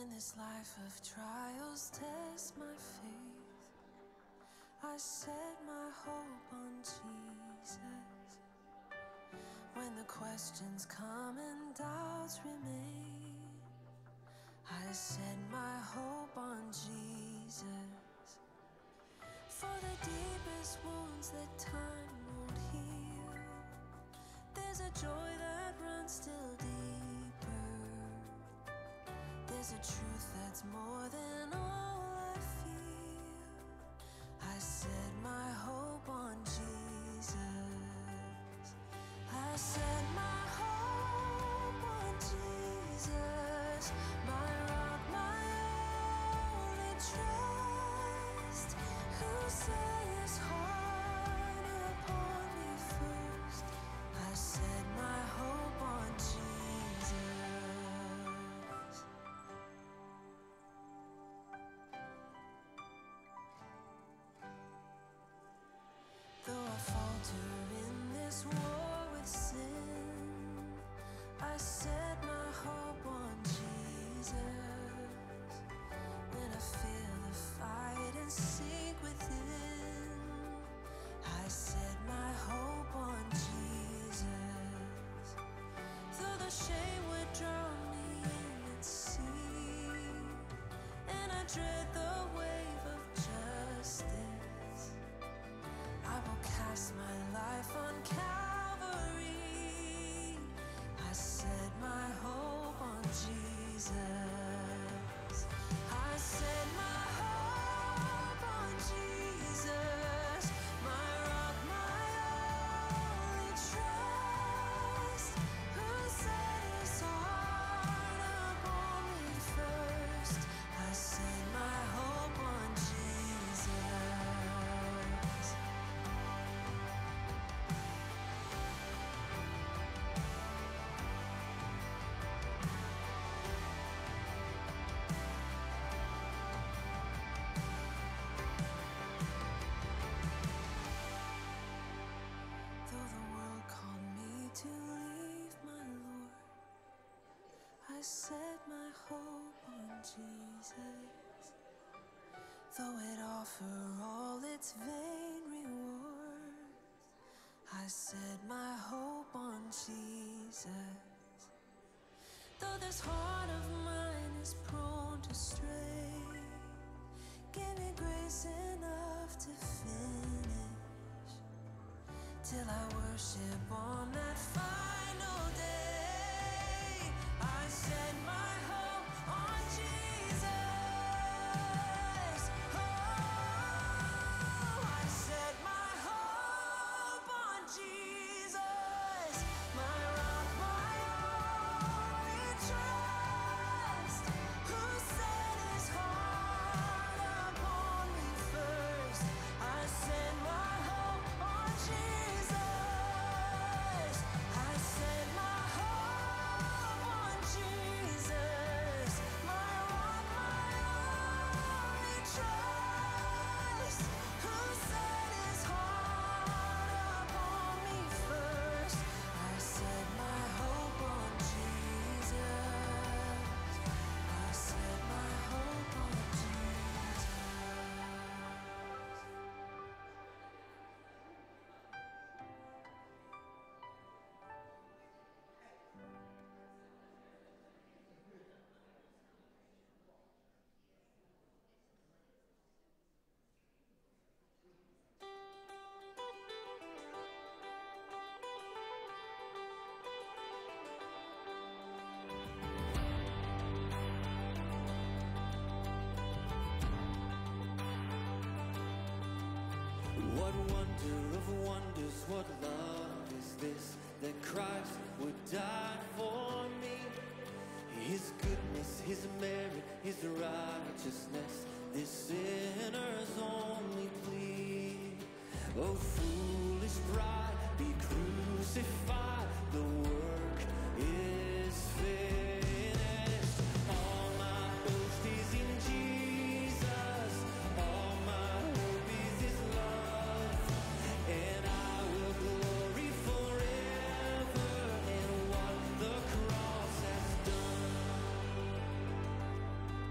When this life of trials tests my faith, I set my hope on Jesus. When the questions come and doubts remain, I set my hope on Jesus. For the deepest wounds that time won't heal, there's a joy that runs still deeper. There's a truth that's more than all I feel. I set my hope on Jesus. I set my hope on Jesus, my rock, my only trust, who set his heart upon me first. I set my hope on Jesus. Though I falter in this war with sin, I set my hope on Jesus. When I feel the fight and sink within, I set my hope on Jesus. Though the shame would drown me in its sea, and I dread the wave of justice, I will cast my life on Calvary. I set my hope on Jesus. I set my hope on Jesus, my rock, my only trust, who set his heart upon me first. I set my hope on Jesus. Though the world called me to leave my Lord, I set my hope on Jesus. Though it offer all its vain rewards, I set my hope on Jesus. Though this heart of mine is prone to stray, give me grace enough to finish, till I worship on that final day. I set my hope on Jesus. Oh, I set my hope on Jesus, my rock, my only trust, who set his heart upon me first. I set my hope on Jesus. I set my hope on Jesus, my rock, my only trust, who set his heart upon me first. I set my hope on Jesus. I set my hope on Jesus. What wonder of wonders, what love is this, that Christ would die for me? His goodness, his merit, his righteousness, this sinner's only plea. Oh, foolish bride, be crucified, the work is finished. All my boast is in Jesus, all my hope is his love, and I will glory forever in what the cross has done.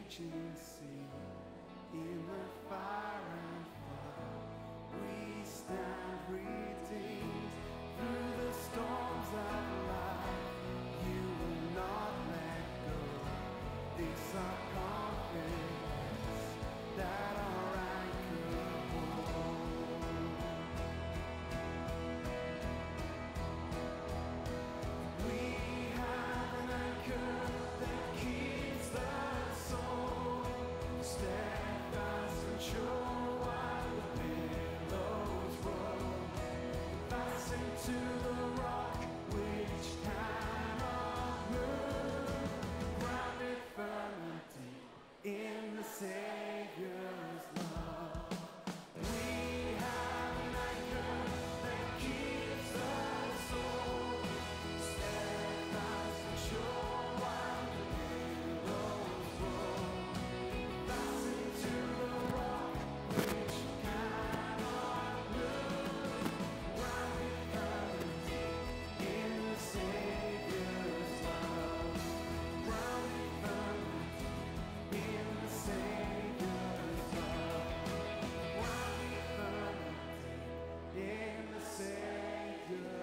raging sea, in the fire and flood, we stand redeemed. Through the storms of life, you will not let go. This our confidence, that our anchor holds. We have an anchor that keeps the soul steadfast and sure while the billows roll. Fastened to the rock which cannot move, grounded firm and deep in the Savior's love. We have an anchor that keeps the soul steadfast and sure while the billows roll. Fastened to the rock which cannot move, grounded firm and deep in the Savior's love. Grounded firm and deep in the Savior's love. Grounded firm and deep in the Savior's love.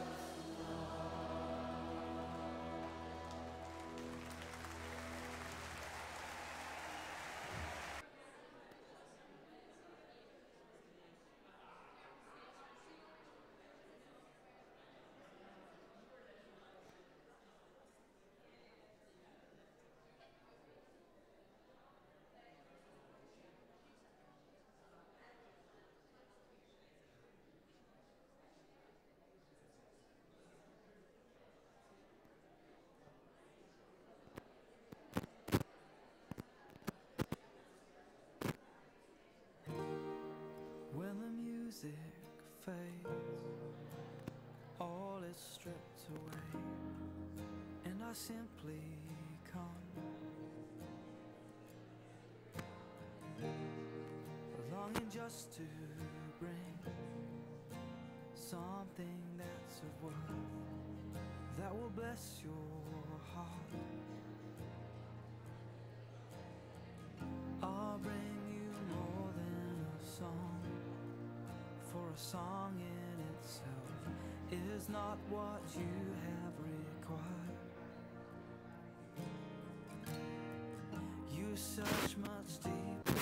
When the music fades, all is stripped away, and I simply come, longing just to bring something that's of worth that will bless your heart. I'll bring you more than a song, for a song in itself is not what you have required. You search much deeper.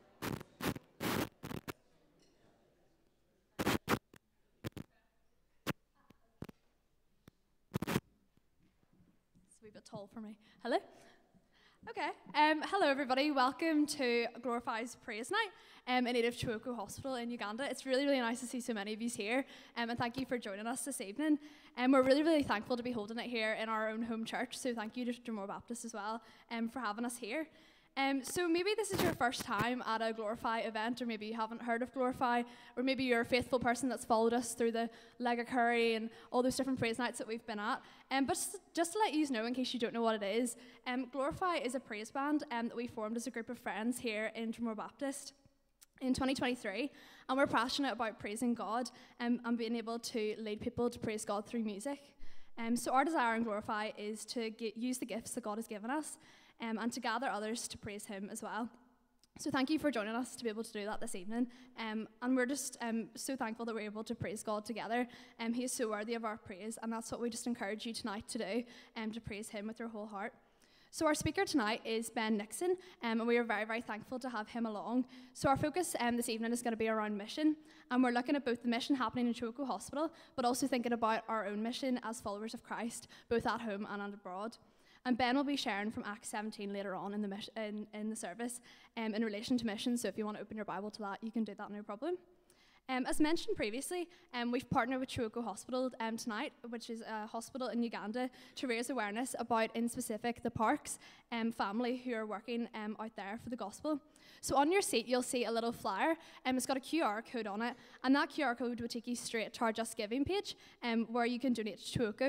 It's a wee bit tall for me. Hello? Okay. Hello, everybody. Welcome to Glorify's Praise Night in aid of Chuoko Hospital in Uganda. It's really, really nice to see so many of you here, and thank you for joining us this evening. We're really, really thankful to be holding it here in our own home church, so thank you to Drumore Baptist as well for having us here. So maybe this is your first time at a Glorify event, or maybe you haven't heard of Glorify, or maybe you're a faithful person that's followed us through the Leg of Curry and all those different praise nights that we've been at. But just to let you know, in case you don't know what it is, Glorify is a praise band that we formed as a group of friends here in Drumore Baptist in 2023, and we're passionate about praising God and being able to lead people to praise God through music. So our desire in Glorify is to use the gifts that God has given us and to gather others to praise Him as well. So thank you for joining us to be able to do that this evening. And we're just so thankful that we're able to praise God together. He is so worthy of our praise, and that's what we just encourage you tonight to do, to praise Him with your whole heart. So our speaker tonight is Ben Nixon, and we are very, very thankful to have him along. So our focus this evening is going to be around mission, and we're looking at both the mission happening in Chuoko Hospital, but also thinking about our own mission as followers of Christ, both at home and abroad. And Ben will be sharing from Acts 17 later on in the service in relation to mission, so if you want to open your Bible to that, you can do that, no problem. As mentioned previously, we've partnered with Chuoko Hospital tonight, which is a hospital in Uganda, to raise awareness about, in specific, the Parks family who are working out there for the gospel. So on your seat, you'll see a little flyer, it's got a QR code on it, and that QR code will take you straight to our Just Giving page, where you can donate to Chuoko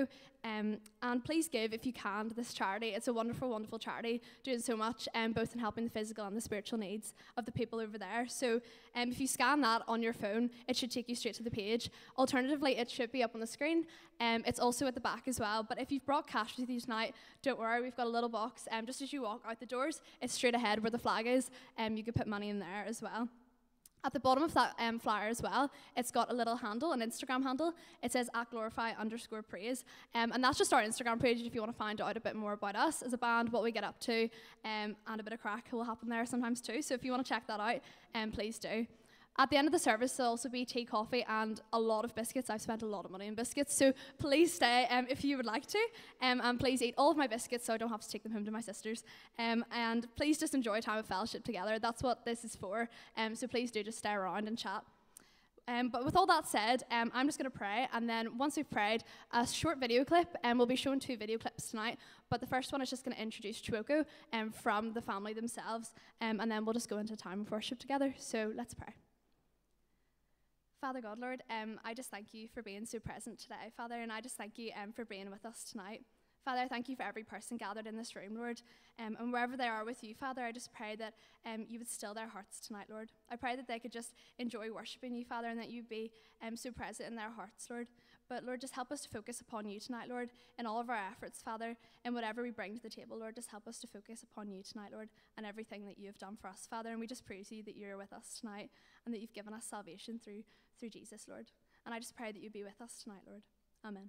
And please give, if you can, to this charity. It's a wonderful, wonderful charity, doing so much, both in helping the physical and the spiritual needs of the people over there. So if you scan that on your phone, it should take you straight to the page. Alternatively, it should be up on the screen. It's also at the back as well. But if you've brought cash with you tonight, don't worry, we've got a little box. Just as you walk out the doors, it's straight ahead where the flag is. You could put money in there as well. At the bottom of that flyer as well, it's got a little handle, an Instagram handle. It says @glorify_praise. And that's just our Instagram page if you want to find out a bit more about us as a band, what we get up to, and a bit of crack will happen there sometimes too. So if you want to check that out, please do. At the end of the service, there'll also be tea, coffee, and a lot of biscuits. I've spent a lot of money on biscuits, so please stay if you would like to. And please eat all of my biscuits so I don't have to take them home to my sisters. And please just enjoy a time of fellowship together. That's what this is for. So please do just stay around and chat. But with all that said, I'm just going to pray, and then once we've prayed, a short video clip, and we'll be showing 2 video clips tonight. But the first one is just going to introduce Chuoko from the family themselves, and then we'll just go into a time of worship together. So let's pray. Father God, Lord, I just thank you for being so present today, Father, and I just thank you for being with us tonight. Father, I thank you for every person gathered in this room, Lord, and wherever they are with you, Father, I just pray that you would still their hearts tonight, Lord. I pray that they could just enjoy worshiping you, Father, and that you'd be so present in their hearts, Lord. But Lord, just help us to focus upon you tonight, Lord, in all of our efforts, Father, and whatever we bring to the table, Lord, just help us to focus upon you tonight, Lord, and everything that you have done for us, Father. And we just praise you that you're with us tonight and that you've given us salvation through Jesus, Lord. And I just pray that you be with us tonight, Lord. Amen.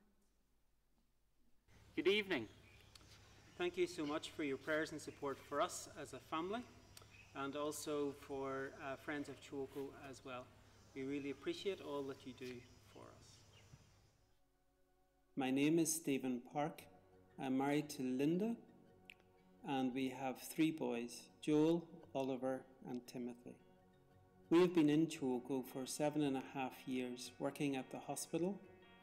Good evening. Thank you so much for your prayers and support for us as a family, and also for friends of Chuoko as well. We really appreciate all that you do for us. My name is Stephen Park. I'm married to Linda, and we have 3 boys, Joel, Oliver and Timothy. We have been in Chuoko for 7.5 years, working at the hospital.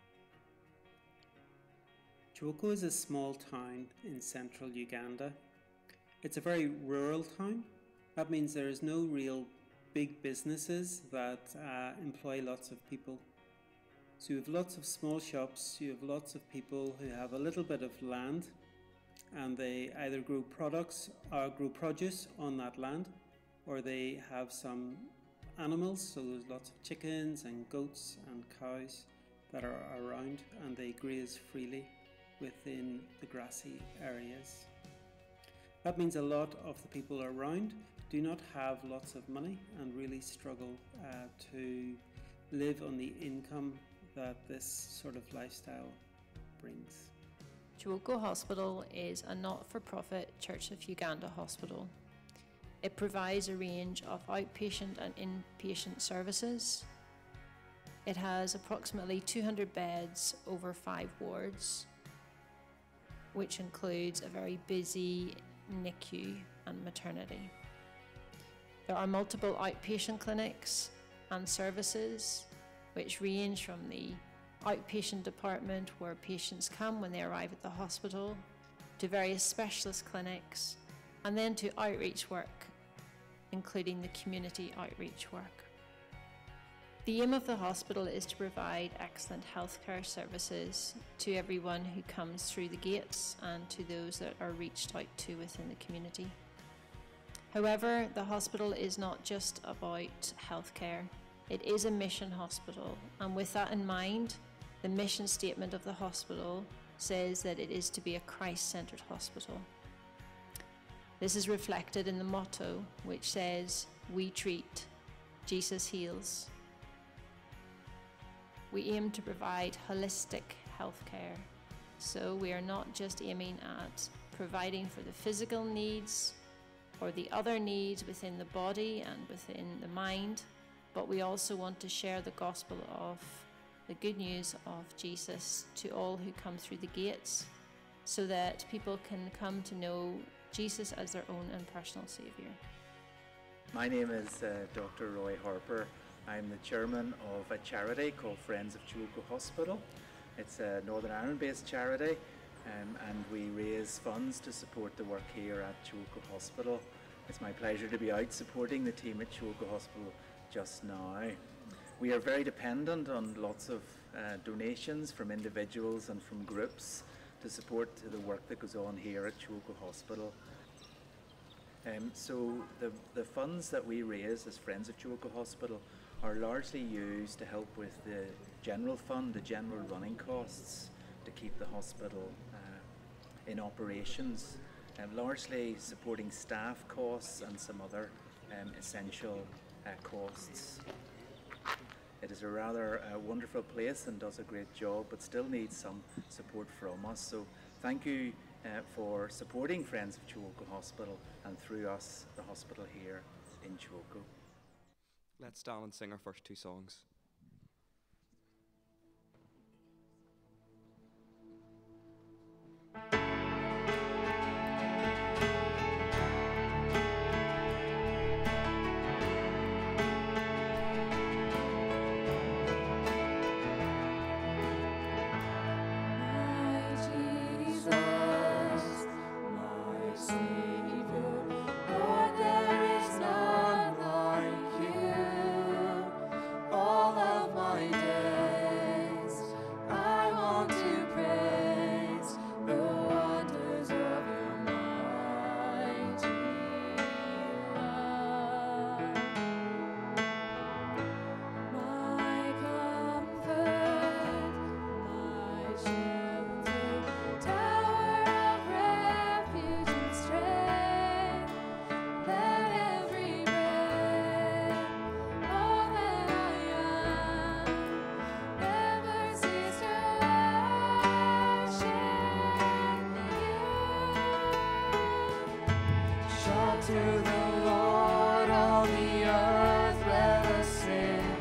Chuoko is a small town in central Uganda. It's a very rural town. That means there is no real big businesses that employ lots of people. So you have lots of small shops, you have lots of people who have a little bit of land, and they either grow products or grow produce on that land, or they have some animals, so there's lots of chickens and goats and cows that are around, and they graze freely within the grassy areas. That means a lot of the people around do not have lots of money and really struggle to live on the income that this sort of lifestyle brings. Chuoko Hospital is a not-for-profit Church of Uganda hospital. It provides a range of outpatient and inpatient services. It has approximately 200 beds over 5 wards, which includes a very busy NICU and maternity. There are multiple outpatient clinics and services, which range from the outpatient department where patients come when they arrive at the hospital, to various specialist clinics, and then to outreach work, including the community outreach work. The aim of the hospital is to provide excellent healthcare services to everyone who comes through the gates and to those that are reached out to within the community. However, the hospital is not just about healthcare. It is a mission hospital, and with that in mind, the mission statement of the hospital says that it is to be a Christ-centered hospital. This is reflected in the motto, which says, "We treat, Jesus heals." We aim to provide holistic healthcare, so we are not just aiming at providing for the physical needs or the other needs within the body and within the mind, but we also want to share the gospel of the good news of Jesus to all who come through the gates, so that people can come to know Jesus as their own and personal Saviour. My name is Dr. Roy Harper. I'm the chairman of a charity called Friends of Chuoko Hospital. It's a Northern Ireland-based charity, and we raise funds to support the work here at Chuoko Hospital. It's my pleasure to be out supporting the team at Chuoko Hospital just now. We are very dependent on lots of donations from individuals and from groups, to support the work that goes on here at Chuoco Hospital. So the funds that we raise as Friends of Chuoco Hospital are largely used to help with the general fund, the general running costs to keep the hospital in operations, and largely supporting staff costs and some other essential costs. It is a rather wonderful place and does a great job, but still needs some support from us. So thank you for supporting Friends of Chuoco Hospital, and through us, the hospital here in Chuoco. Let's stand and sing our first two songs. To the Lord, all the earth, let us sing.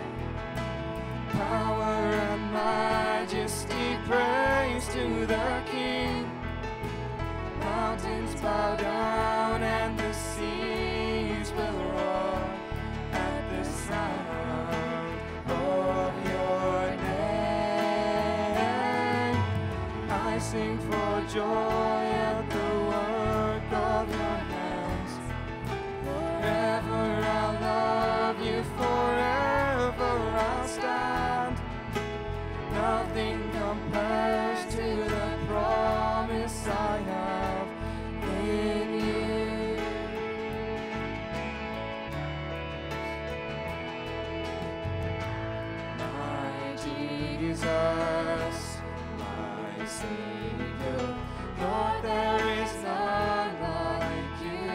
Power and majesty, praise to the King. Mountains bow down and the seas will roar at the sound of your name. I sing for joy at the work of your hands. Forever I'll love you, forever I'll stand. Nothing compares to the promise I have in you. My Jesus, my Savior, Lord, there is none like you.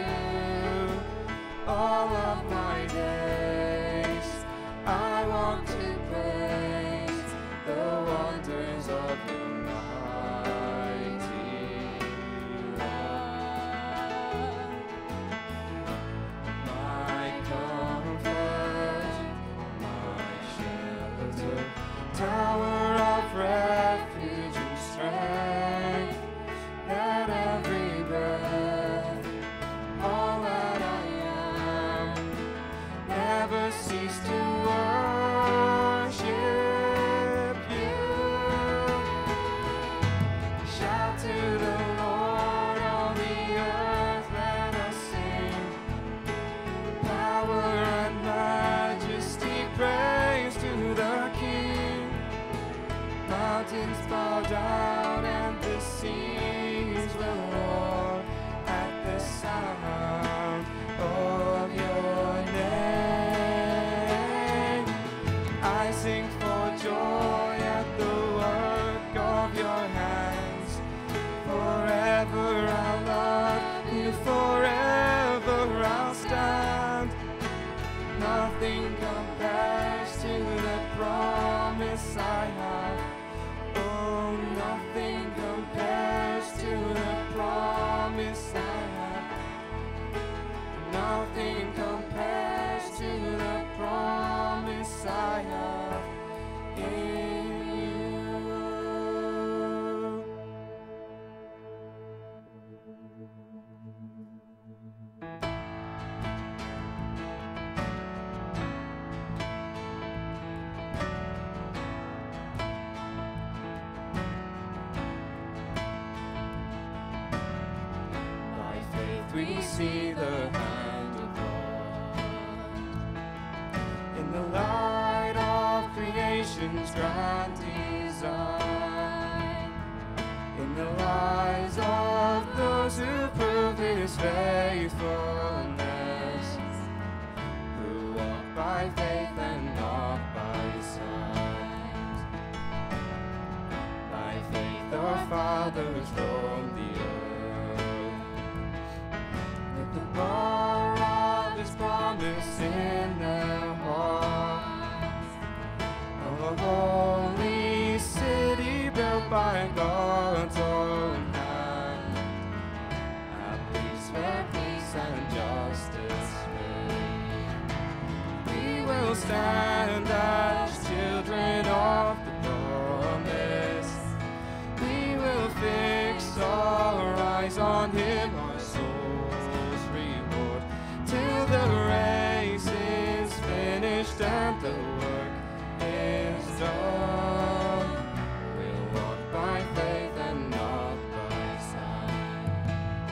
All of my days, I want to praise the wonders of your mighty love. My comfort, my shelter, tower of refuge and strength, let every breath, all that I never cease to worship you. Shout to the Lord, all the earth, let us sing. Power and majesty, praise to the King. Mountains bow down and the seas will roar at the sound of your name. I sing for joy at the work of your hands. Forever I'll love you, forever I'll stand. Nothing compares to the promise I have. Oh, nothing compares to the promise I have. Nothing compares to the promise I have in you. By faith we see the hand of God in the light of creation's grand design. In the lives of those who prove His faithfulness, who walk by faith and not by sight. By faith our fathers roamed the earth, with the bar of His promise in their hearts, of a holy city built by God's own hand, a place where peace and justice reign. We will stand as children of the promise. We will fix our eyes on Him, our soul's reward, till the race is finished and the work is done. We'll walk by faith and not by sight.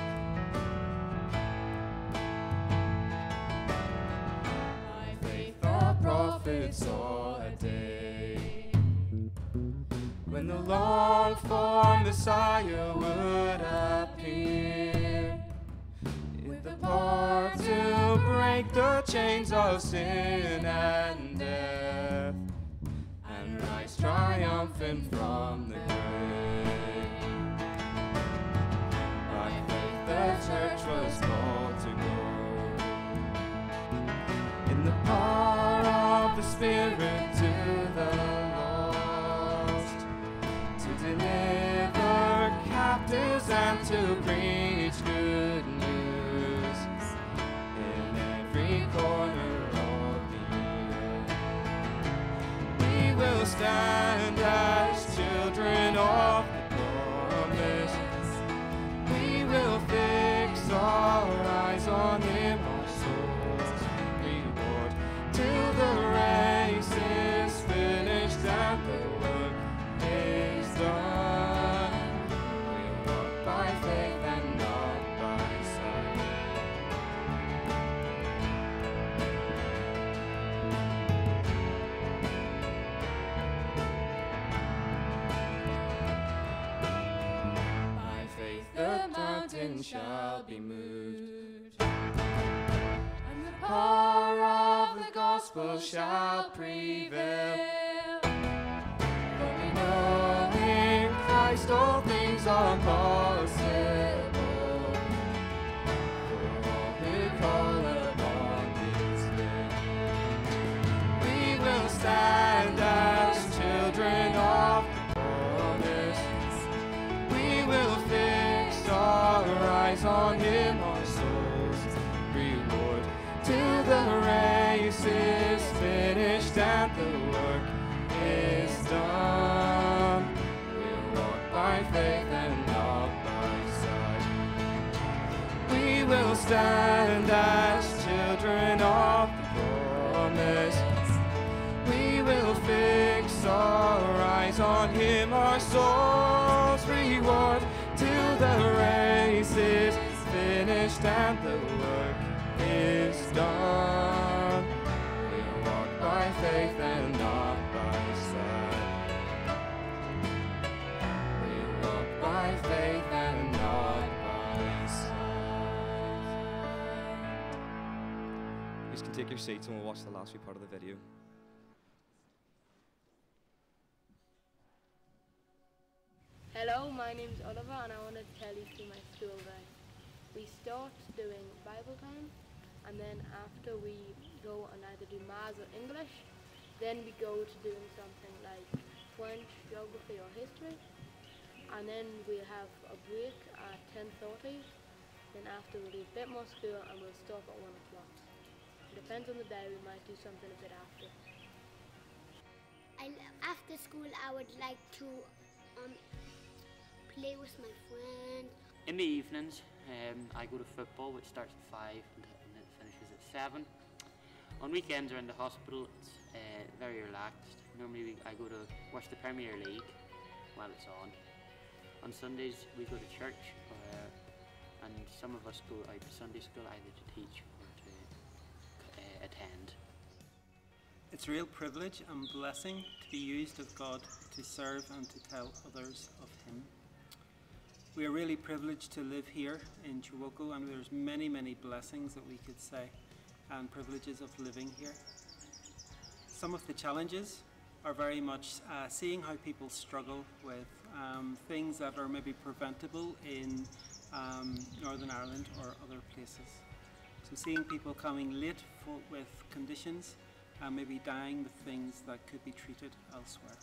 By faith the prophets saw a day when the longed-for Messiah would appear, with the power to break the chains of sin and death, and rise triumphant from the grave. By faith the church was called to go in the power of the Spirit to the lost, to deliver captives and to preach good news in every corner of the earth. We will stand as children of the promise. We will fix our eyes on Him, our souls reward, till the race is finished and the work is done. We'll walk by faith and not by sight. By faith the mountain shall be moved, and the power of the gospel shall prevail. For we know in Christ all things are possible, for all who call upon His name. We will stand as children of the promise. We will fix our eyes on Him, our souls reward, till the race is finished and the work is done. We'll walk by faith and not by sight. We will stand as children of the promise. We will fix our eyes on Him, our souls reward, till the race is finished and the work is done. We'll walk by faith and not by sight. We'll walk by faith and not by sight. You can take your seats and we'll watch the last wee part of the video. Hello, my name's Oliver and I want to tell you through my school day. We start doing Bible time, and then after we go and either do maths or English, then we go to doing something like French, geography or history, and then we'll have a break at 10:30. Then after we'll do a bit more school and we'll stop at 1 o'clock. It depends on the day, we might do something a bit after. After school I would like to play with my friends. In the evenings, I go to football, which starts at 5 and it finishes at 7. On weekends or in the hospital, it's very relaxed. Normally I go to watch the Premier League while it's on. On Sundays we go to church, and some of us go out to Sunday school either to teach or to attend. It's a real privilege and blessing to be used of God to serve and to tell others of Him. We are really privileged to live here in Chiwoko, and there's many, many blessings that we could say and privileges of living here. Some of the challenges are very much seeing how people struggle with things that are maybe preventable in Northern Ireland or other places. So seeing people coming late with conditions and maybe dying with things that could be treated elsewhere.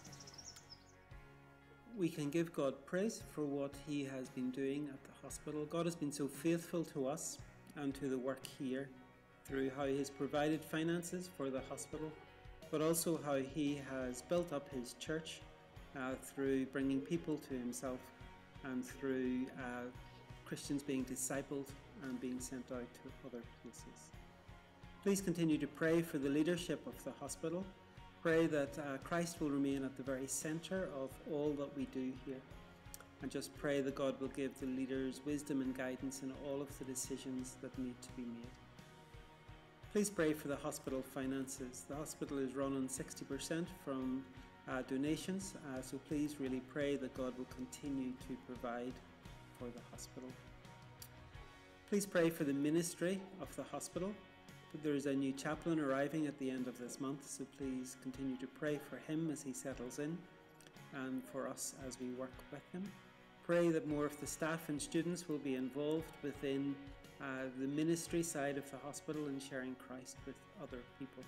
We can give God praise for what He has been doing at the hospital. God has been so faithful to us and to the work here through how He has provided finances for the hospital, but also how He has built up His church through bringing people to Himself and through Christians being discipled and being sent out to other places. Please continue to pray for the leadership of the hospital. Pray that Christ will remain at the very centre of all that we do here. And just pray that God will give the leaders wisdom and guidance in all of the decisions that need to be made. Please pray for the hospital finances. The hospital is run on 60% from donations, so please really pray that God will continue to provide for the hospital. Please pray for the ministry of the hospital. There is a new chaplain arriving at the end of this month, so please continue to pray for him as he settles in and for us as we work with him. Pray that more of the staff and students will be involved within the ministry side of the hospital and sharing Christ with other people.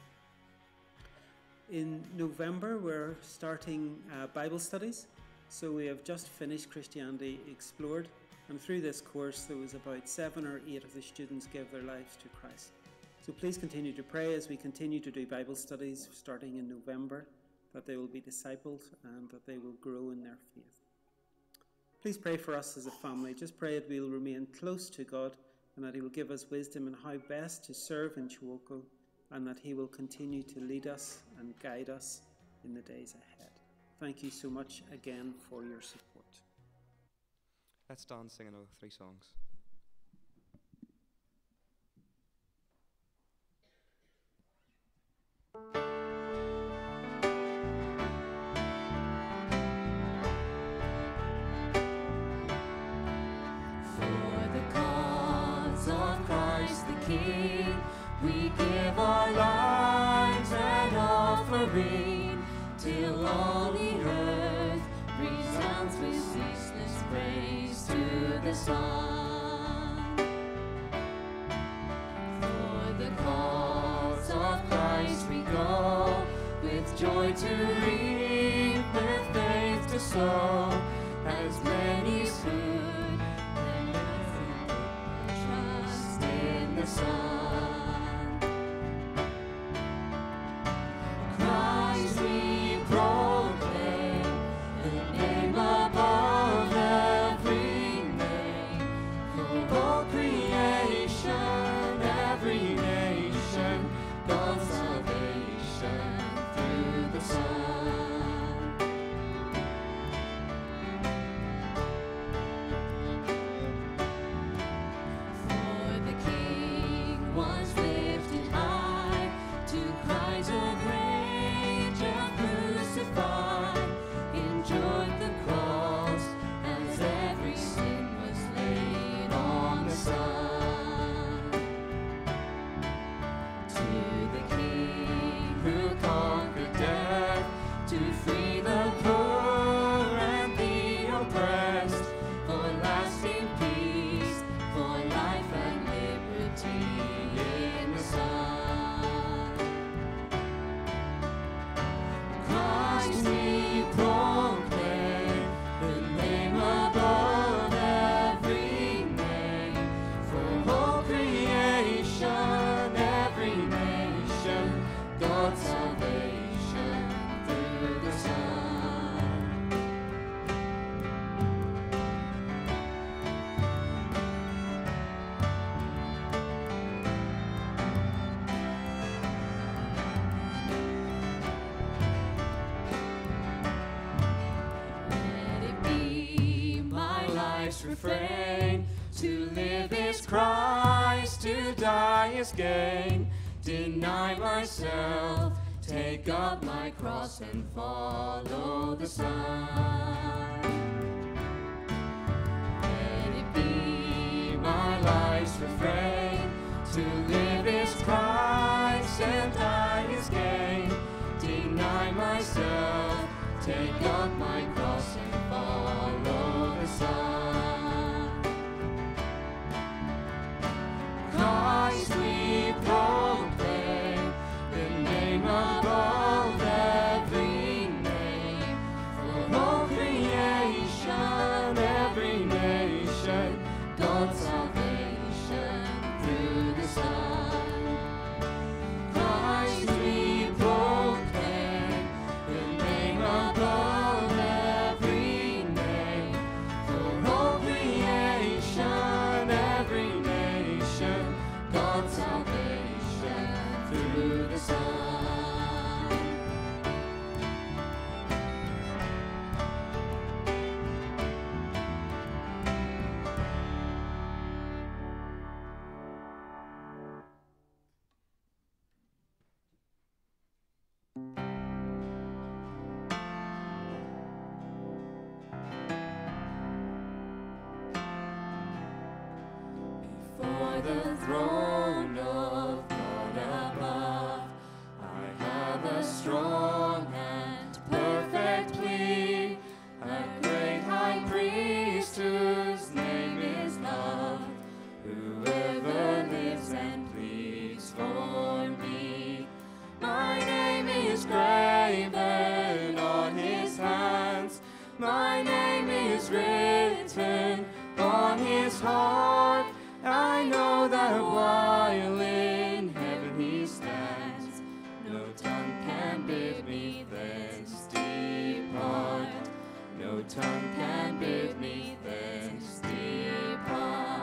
In November, we're starting Bible studies. So we have just finished Christianity Explored, and through this course there was about 7 or 8 of the students give their lives to Christ. So please continue to pray as we continue to do Bible studies starting in November, that they will be discipled and that they will grow in their faith. Please pray for us as a family. Just pray that we will remain close to God and that He will give us wisdom in how best to serve in Chiwoko, and that He will continue to lead us and guide us in the days ahead. Thank you so much again for your support. Let's stand sing another 3 songs. King, we give our lives an offering till all the earth resounds with ceaseless praise to the Son. For the cause of Christ we go, with joy to reap, with faith to sow, as many stood. The Son. Christ we proclaim, the name above every name, for all creation, every nation, God's salvation through the Son. Refrain, to live is Christ, to die is gain. Deny myself, take up my cross and follow the Son. this refrain. To live is Christ and die is gain. Deny myself, take up my cross and follow the Son. Christ we proclaim, the name above every name. For all creation, every nation, God's salvation through the Son. Christ we proclaim, the name above every name. For all creation, every nation, God's salvation through the Son. Before the throne of God above, I have a strong and perfect plea, a great high priest whose name is love, whoever lives and pleads for me. My name is graven on his hands, my name is written on his heart. I know that while in heaven he stands, no tongue can bid me thence depart. No tongue can bid me thence depart.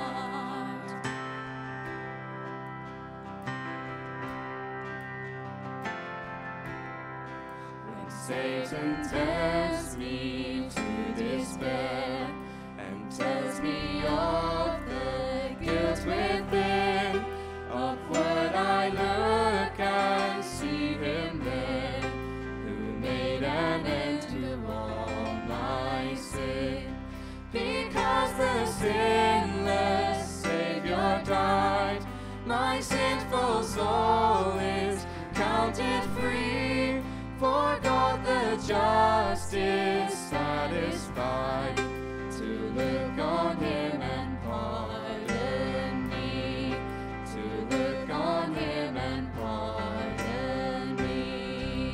When Satan tempts me to despair and tells me of the guilt within, upward I look and see him there, who made an end to all my sin. Because the sinless Savior died, my sinful soul is counted free, for God the just is satisfied to look on him and pardon me, to look on him and pardon me.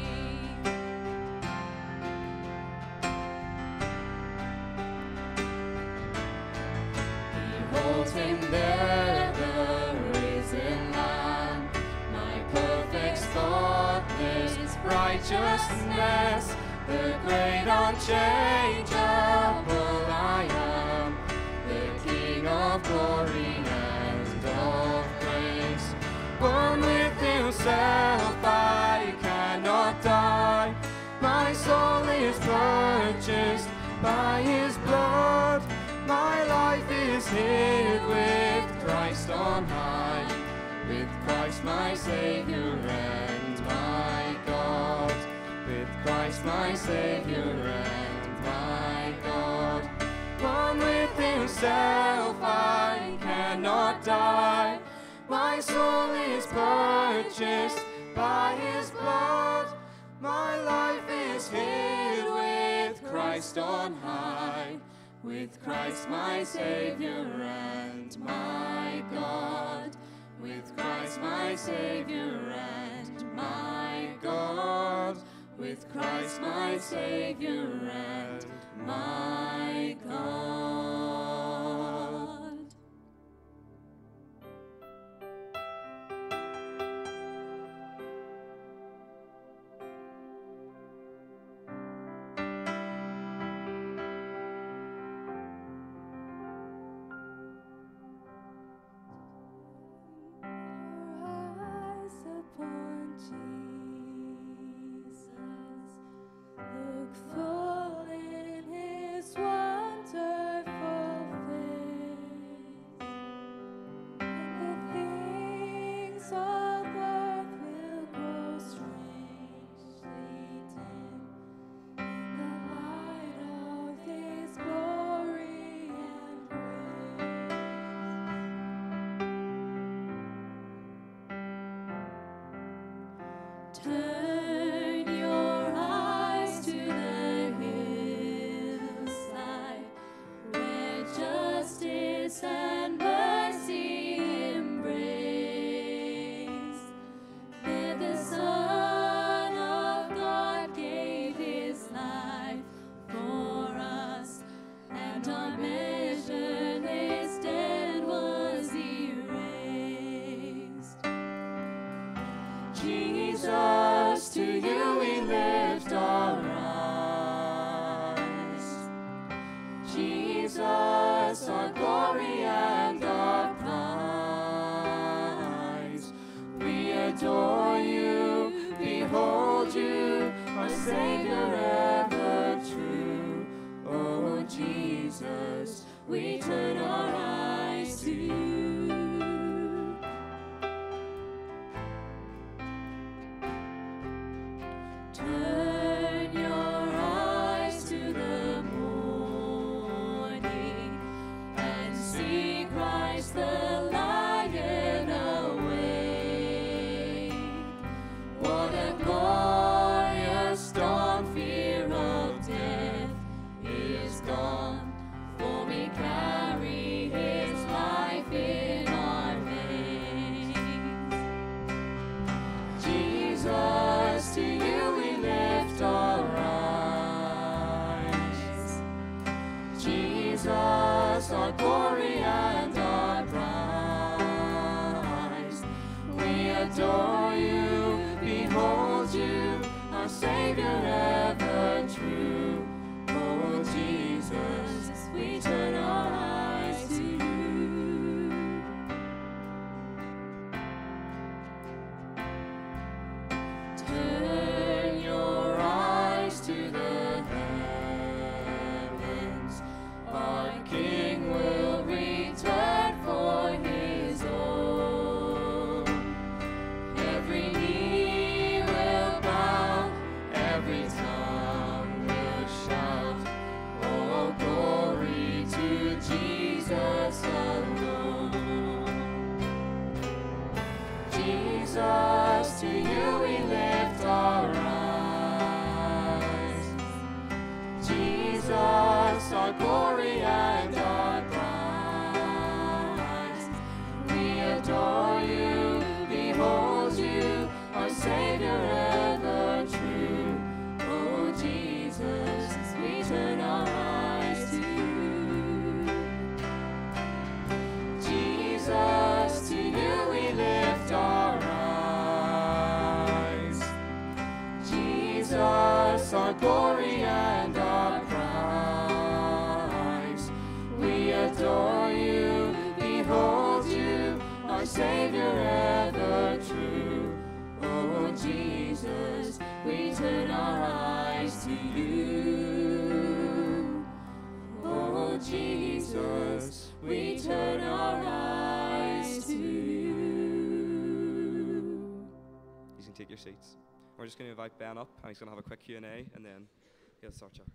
Behold him there, the risen Lamb, my perfect spotless righteousness, the great unchangeable I am, the King of glory and of grace. One with himself I cannot die, my soul is purchased by his blood, my life is hid with Christ on high, with Christ my Savior and my God, with Christ my Savior and my God. One with himself I cannot die, my soul is purchased by his blood, my life is hid with Christ on high, with Christ my Savior and my God, with Christ my Savior and my God, with Christ my Savior and my God. Look full in his wonderful face. Turn your eyes to the hillside, where justice and mercy embrace. There the Son of God gave his life for us, and our measureless debt was erased. Jesus, to you we lift our eyes. Jesus, our glory and our prize. We adore you, behold you, our Savior ever true. Oh Jesus, we turn our eyes to you. Turn your eyes to the morning and see Christ the Lion awake. What a glorious dawn, fear of death is gone, for we carry his life in our veins. Jesus, to you we lift our eyes. Jesus, our glory and our prize. We adore you, behold you, our Savior ever true. Oh Jesus, we turn our eyes to you. Turn your eyes to the heavens. Our King will return for his own. Every knee will bow, every tongue will shout. Oh, glory to Jesus alone. Jesus, to you we lift our eyes. Jesus, our glory and our prize. We adore you, behold you, our Savior ever true. Oh Jesus, we turn our eyes to you. Jesus, to you we lift our eyes. Jesus, our glory and our prize. We adore you, behold you, our Savior ever true. Oh Jesus, we turn our eyes to you. Oh Jesus, we turn our eyes to you. You can take your seats. We're just going to invite Ben up, and he's going to have a quick Q&A, and then he'll start chatting.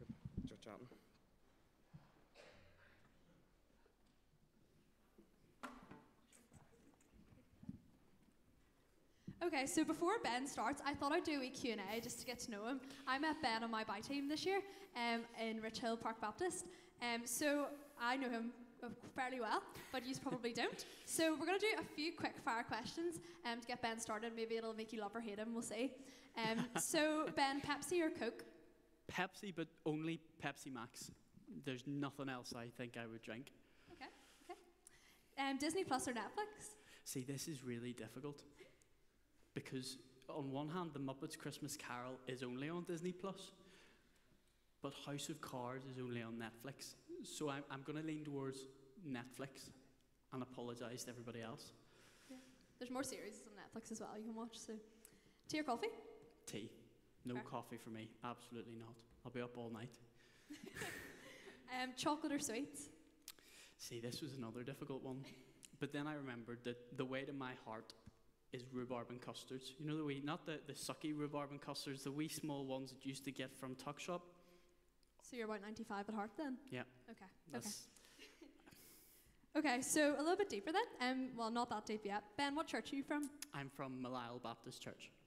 Okay, so before Ben starts, I thought I'd do a Q&A just to get to know him. I met Ben on my bike team this year in Rich Hill Park Baptist. So I know him fairly well, but you probably don't. So we're going to do a few quick fire questions to get Ben started. Maybe it'll make you love or hate him, we'll see. So Ben, Pepsi or Coke? Pepsi, but only Pepsi Max. There's nothing else I think I would drink. Okay. Disney Plus or Netflix? See, this is really difficult. Because on one hand, The Muppets Christmas Carol is only on Disney Plus, but House of Cards is only on Netflix. So I'm going to lean towards Netflix and apologise to everybody else. Yeah. There's more series on Netflix as well you can watch. So, tea or coffee? Tea. No coffee for me. Absolutely not. I'll be up all night. Chocolate or sweets? See, this was another difficult one. But then I remembered that the way to my heart is rhubarb and custards. You know the wee, not the sucky rhubarb and custards, the wee small ones that you used to get from Tuck Shop. So you're about 95 at heart then? Yeah. Okay. Okay, so a little bit deeper then. Well, not that deep yet. Ben, what church are you from? I'm from Malile Baptist Church.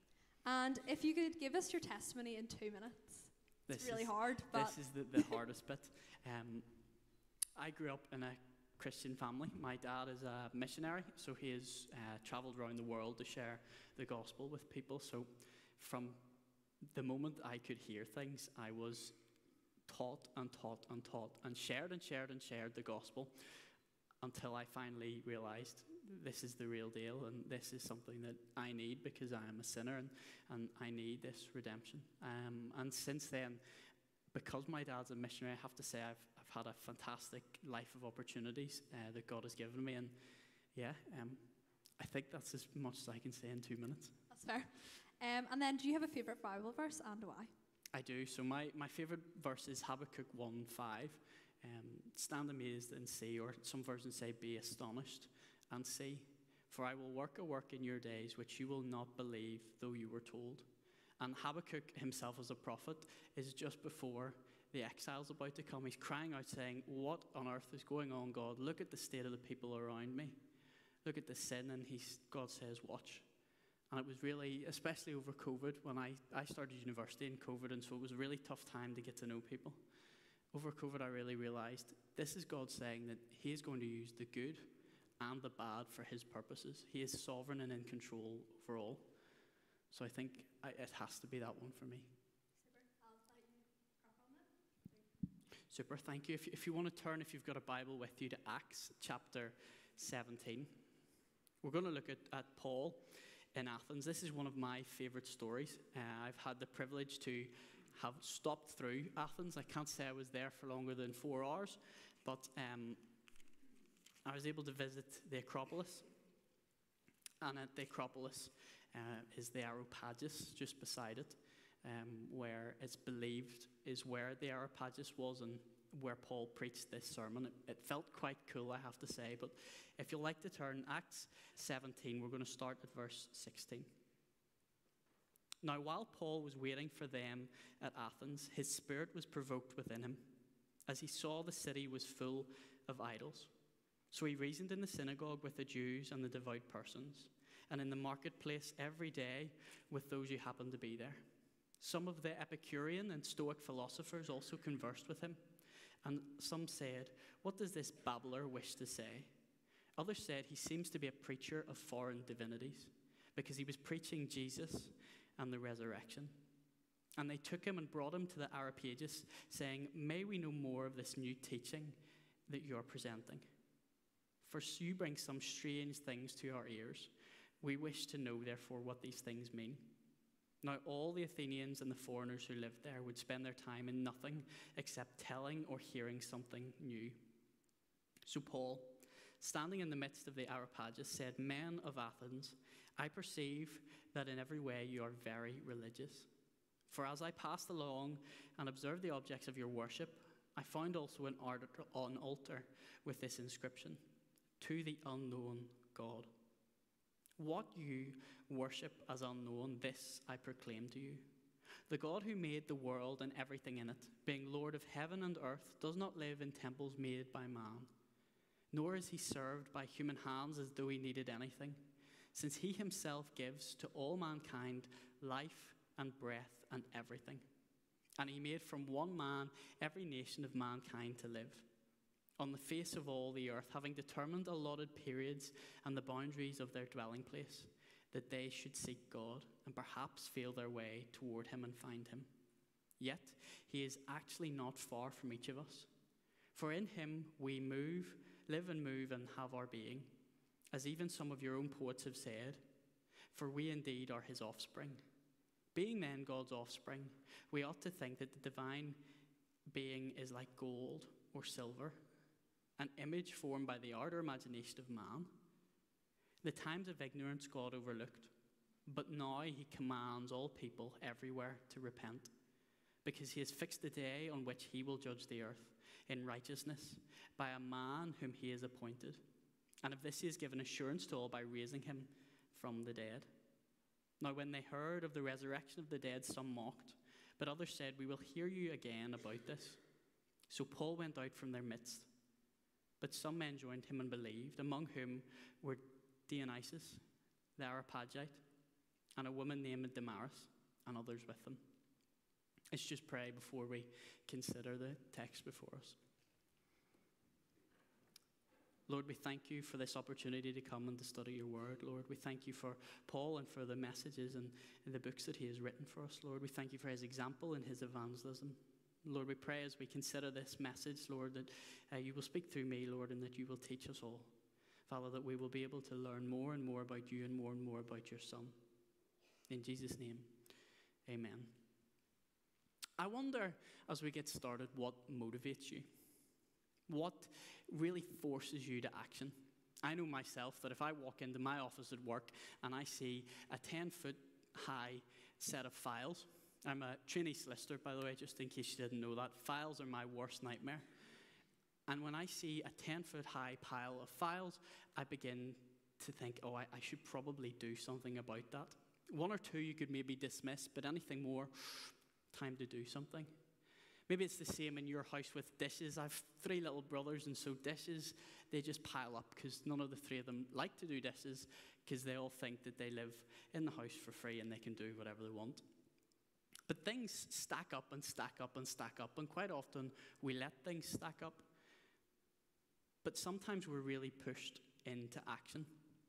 And if you could give us your testimony in 2 minutes. It's really hard, but... This is the hardest bit. I grew up in a Christian family. My dad is a missionary, so he has travelled around the world to share the gospel with people. So from the moment I could hear things, I was taught and taught and taught and shared and shared and shared the gospel until I finally realised this is the real deal and this is something that I need because I am a sinner and I need this redemption. And since then, because my dad's a missionary, I have to say I've had a fantastic life of opportunities that God has given me. And yeah, I think that's as much as I can say in 2 minutes. That's fair. And then do you have a favourite Bible verse and why? I do. So my favourite verse is Habakkuk 1:5. Stand amazed and see, or some versions say, be astonished and see. For I will work a work in your days which you will not believe, though you were told. And Habakkuk himself as a prophet is just before the exile's about to come. He's crying out saying, what on earth is going on, God? Look at the state of the people around me. Look at the sin. And God says, watch. And it was really, especially over COVID, when I started university in COVID, and so it was a really tough time to get to know people. Over COVID, I really realized this is God saying that he is going to use the good and the bad for his purposes. He is sovereign and in control over all. So I think it has to be that one for me. Super, thank you. If you want to turn, if you've got a Bible with you, to Acts chapter 17. We're going to look at Paul in Athens. This is one of my favourite stories. I've had the privilege to have stopped through Athens. I can't say I was there for longer than 4 hours, but I was able to visit the Acropolis. And at the Acropolis is the Areopagus just beside it, where it's believed is where the Areopagus was and where Paul preached this sermon. It felt quite cool, I have to say, but if you'd like to turn, Acts 17, we're going to start at verse 16. Now, while Paul was waiting for them at Athens, his spirit was provoked within him, as he saw the city was full of idols. So he reasoned in the synagogue with the Jews and the devout persons, and in the marketplace every day with those who happened to be there. Some of the Epicurean and Stoic philosophers also conversed with him, and some said, what does this babbler wish to say? Others said, he seems to be a preacher of foreign divinities, because he was preaching Jesus and the resurrection. And they took him and brought him to the Areopagus, saying, may we know more of this new teaching that you are presenting? For you bring some strange things to our ears. We wish to know, therefore, what these things mean. Now all the Athenians and the foreigners who lived there would spend their time in nothing except telling or hearing something new. So Paul, standing in the midst of the Areopagus, said, men of Athens, I perceive that in every way you are very religious. For as I passed along and observed the objects of your worship, I found also an altar with this inscription, to the unknown God. What you worship as unknown, this I proclaim to you. The God who made the world and everything in it, being Lord of heaven and earth, does not live in temples made by man, nor is he served by human hands as though he needed anything, since he himself gives to all mankind life and breath and everything. And he made from one man every nation of mankind to live on the face of all the earth, having determined allotted periods and the boundaries of their dwelling place, that they should seek God and perhaps feel their way toward him and find him. Yet he is actually not far from each of us. For in him we live and move and have our being, as even some of your own poets have said, for we indeed are his offspring. Being then God's offspring, we ought to think that the divine being is like gold or silver, an image formed by the art or imagination of man. The times of ignorance God overlooked, but now he commands all people everywhere to repent, because he has fixed the day on which he will judge the earth in righteousness by a man whom he has appointed. And of this he has given assurance to all by raising him from the dead. Now when they heard of the resurrection of the dead, some mocked, but others said, we will hear you again about this. So Paul went out from their midst. But some men joined him and believed, among whom were Dionysius, the Areopagite, and a woman named Damaris, and others with them. Let's just pray before we consider the text before us. Lord, we thank you for this opportunity to come and to study your word. Lord, we thank you for Paul and for the messages and the books that he has written for us. Lord, we thank you for his example and his evangelism. Lord, we pray as we consider this message, Lord, that you will speak through me, Lord, and that you will teach us all. Father, that we will be able to learn more and more about you and more about your Son. In Jesus' name, amen. I wonder, as we get started, what motivates you? What really forces you to action? I know myself that if I walk into my office at work and I see a 10-foot high set of files, I'm a trainee solicitor, by the way, just in case you didn't know that. Files are my worst nightmare. And when I see a 10-foot high pile of files, I begin to think, oh, I should probably do something about that. One or two you could maybe dismiss, but anything more, time to do something. Maybe it's the same in your house with dishes. I have 3 little brothers, and so dishes, they just pile up because none of the 3 of them like to do dishes because they all think that they live in the house for free and they can do whatever they want. But things stack up and stack up and stack up, and quite often we let things stack up. But sometimes we're really pushed into action.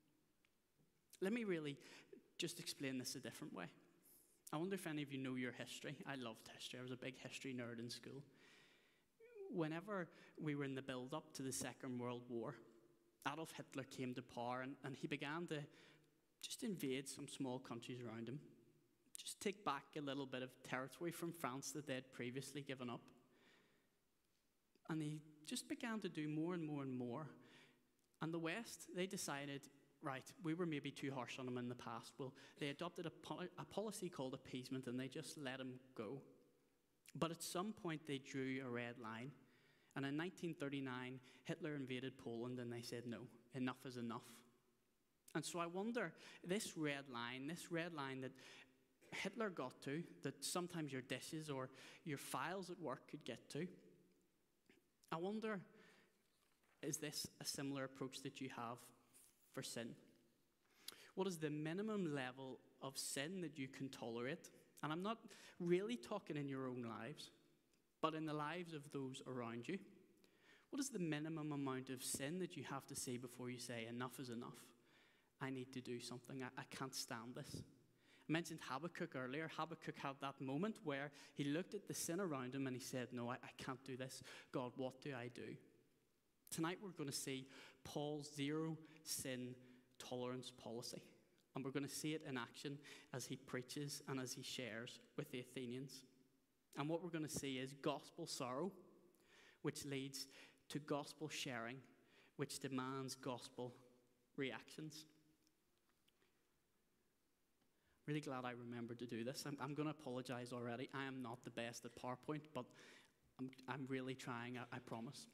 Let me really just explain this a different way. I wonder if any of you know your history. I loved history. I was a big history nerd in school. Whenever we were in the build-up to the Second World War, Adolf Hitler came to power and he began to just invade some small countries around him. Just take back a little bit of territory from France that they had previously given up. And he just began to do more and more and more. And the West, they decided, right, we were maybe too harsh on him in the past. Well, they adopted a policy called appeasement, and they just let him go. But at some point, they drew a red line. And in 1939, Hitler invaded Poland, and they said, no, enough is enough. And so I wonder, this red line that Hitler got to, that sometimes your dishes or your files at work could get to, I wonder, is this a similar approach that you have for sin? What is the minimum level of sin that you can tolerate? And I'm not really talking in your own lives, but in the lives of those around you. What is the minimum amount of sin that you have to say before you say, enough is enough? I need to do something. I can't stand this. I mentioned Habakkuk earlier. Habakkuk had that moment where he looked at the sin around him and he said, no, I can't do this. God, what do I do? Tonight we're going to see Paul's zero sin tolerance policy. And we're going to see it in action as he preaches and as he shares with the Athenians. And what we're going to see is gospel sorrow, which leads to gospel sharing, which demands gospel reactions. Really glad I remembered to do this. I'm going to apologize already. I am not the best at PowerPoint, but I'm really trying, I promise.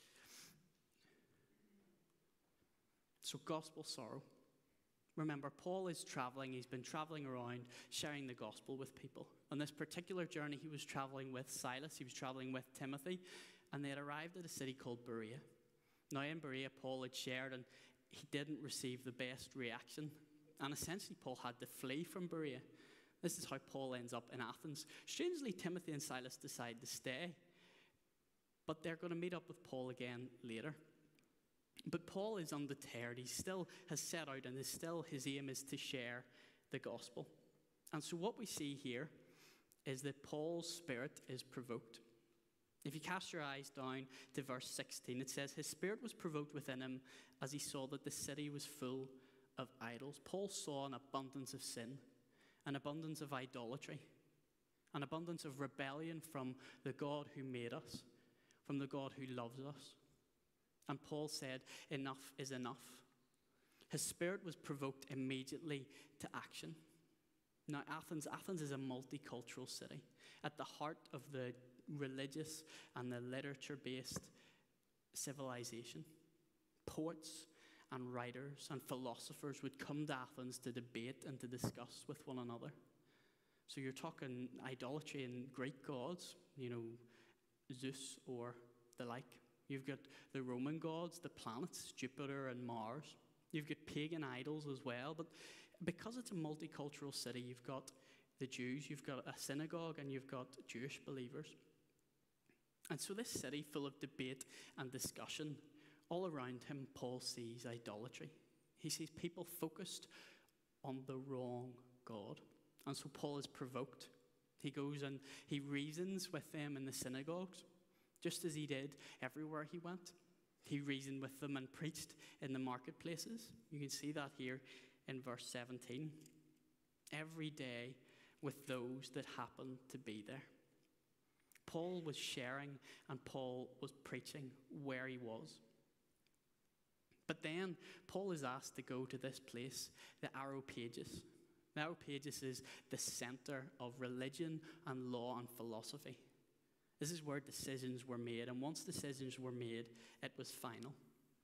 So gospel sorrow. Remember, Paul is traveling. He's been traveling around sharing the gospel with people. On this particular journey, he was traveling with Silas. He was traveling with Timothy. And they had arrived at a city called Berea. Now in Berea, Paul had shared and he didn't receive the best reaction. And essentially, Paul had to flee from Berea. This is how Paul ends up in Athens. Strangely, Timothy and Silas decide to stay. But they're going to meet up with Paul again later. But Paul is undeterred. He still has set out, and his aim is to share the gospel. And so what we see here is that Paul's spirit is provoked. If you cast your eyes down to verse 16, it says, his spirit was provoked within him as he saw that the city was full of idols. Paul saw an abundance of sin, an abundance of idolatry, an abundance of rebellion from the God who made us, from the God who loves us. And Paul said, enough is enough. His spirit was provoked immediately to action. Now, Athens is a multicultural city. At the heart of the religious and the literature-based civilization, poets and writers and philosophers would come to Athens to debate and to discuss with one another. So you're talking idolatry and Greek gods, Zeus or the like. You've got the Roman gods, the planets, Jupiter and Mars. You've got pagan idols as well. But because it's a multicultural city, you've got the Jews, you've got a synagogue, and you've got Jewish believers. And so this city, full of debate and discussion, all around him, Paul sees idolatry. He sees people focused on the wrong God. And so Paul is provoked. He goes and he reasons with them in the synagogues, just as he did everywhere he went. He reasoned with them and preached in the marketplaces. You can see that here in verse 17. Every day with those that happened to be there. Paul was sharing and Paul was preaching where he was. But then Paul is asked to go to this place, the Areopagus. The Areopagus is the center of religion and law and philosophy. This is where decisions were made, and once decisions were made, it was final.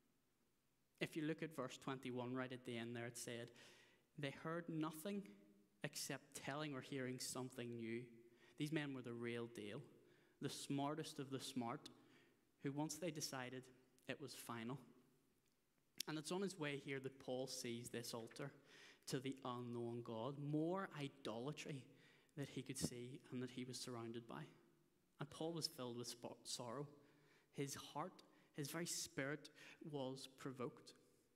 If you look at verse 21 right at the end there, it said, they heard nothing except telling or hearing something new. These men were the real deal, the smartest of the smart, who once they decided, it was final. And it's on his way here that Paul sees this altar to the unknown God, more idolatry that he could see and that he was surrounded by. And Paul was filled with sorrow. His heart, his very spirit was provoked.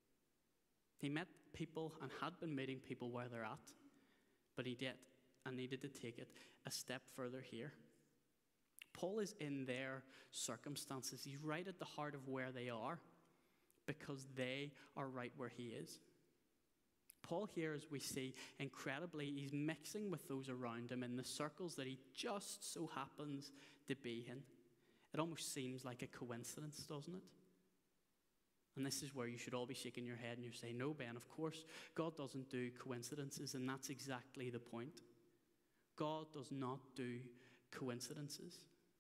He met people and had been meeting people where they're at, but he did and needed to take it a step further here. Paul is in their circumstances. He's right at the heart of where they are because they are right where he is. Paul here, as we see, incredibly, he's mixing with those around him in the circles that he just so happens to be in. It almost seems like a coincidence, doesn't it? And this is where you should all be shaking your head and you say, no, Ben, of course, God doesn't do coincidences, and that's exactly the point. God does not do coincidences.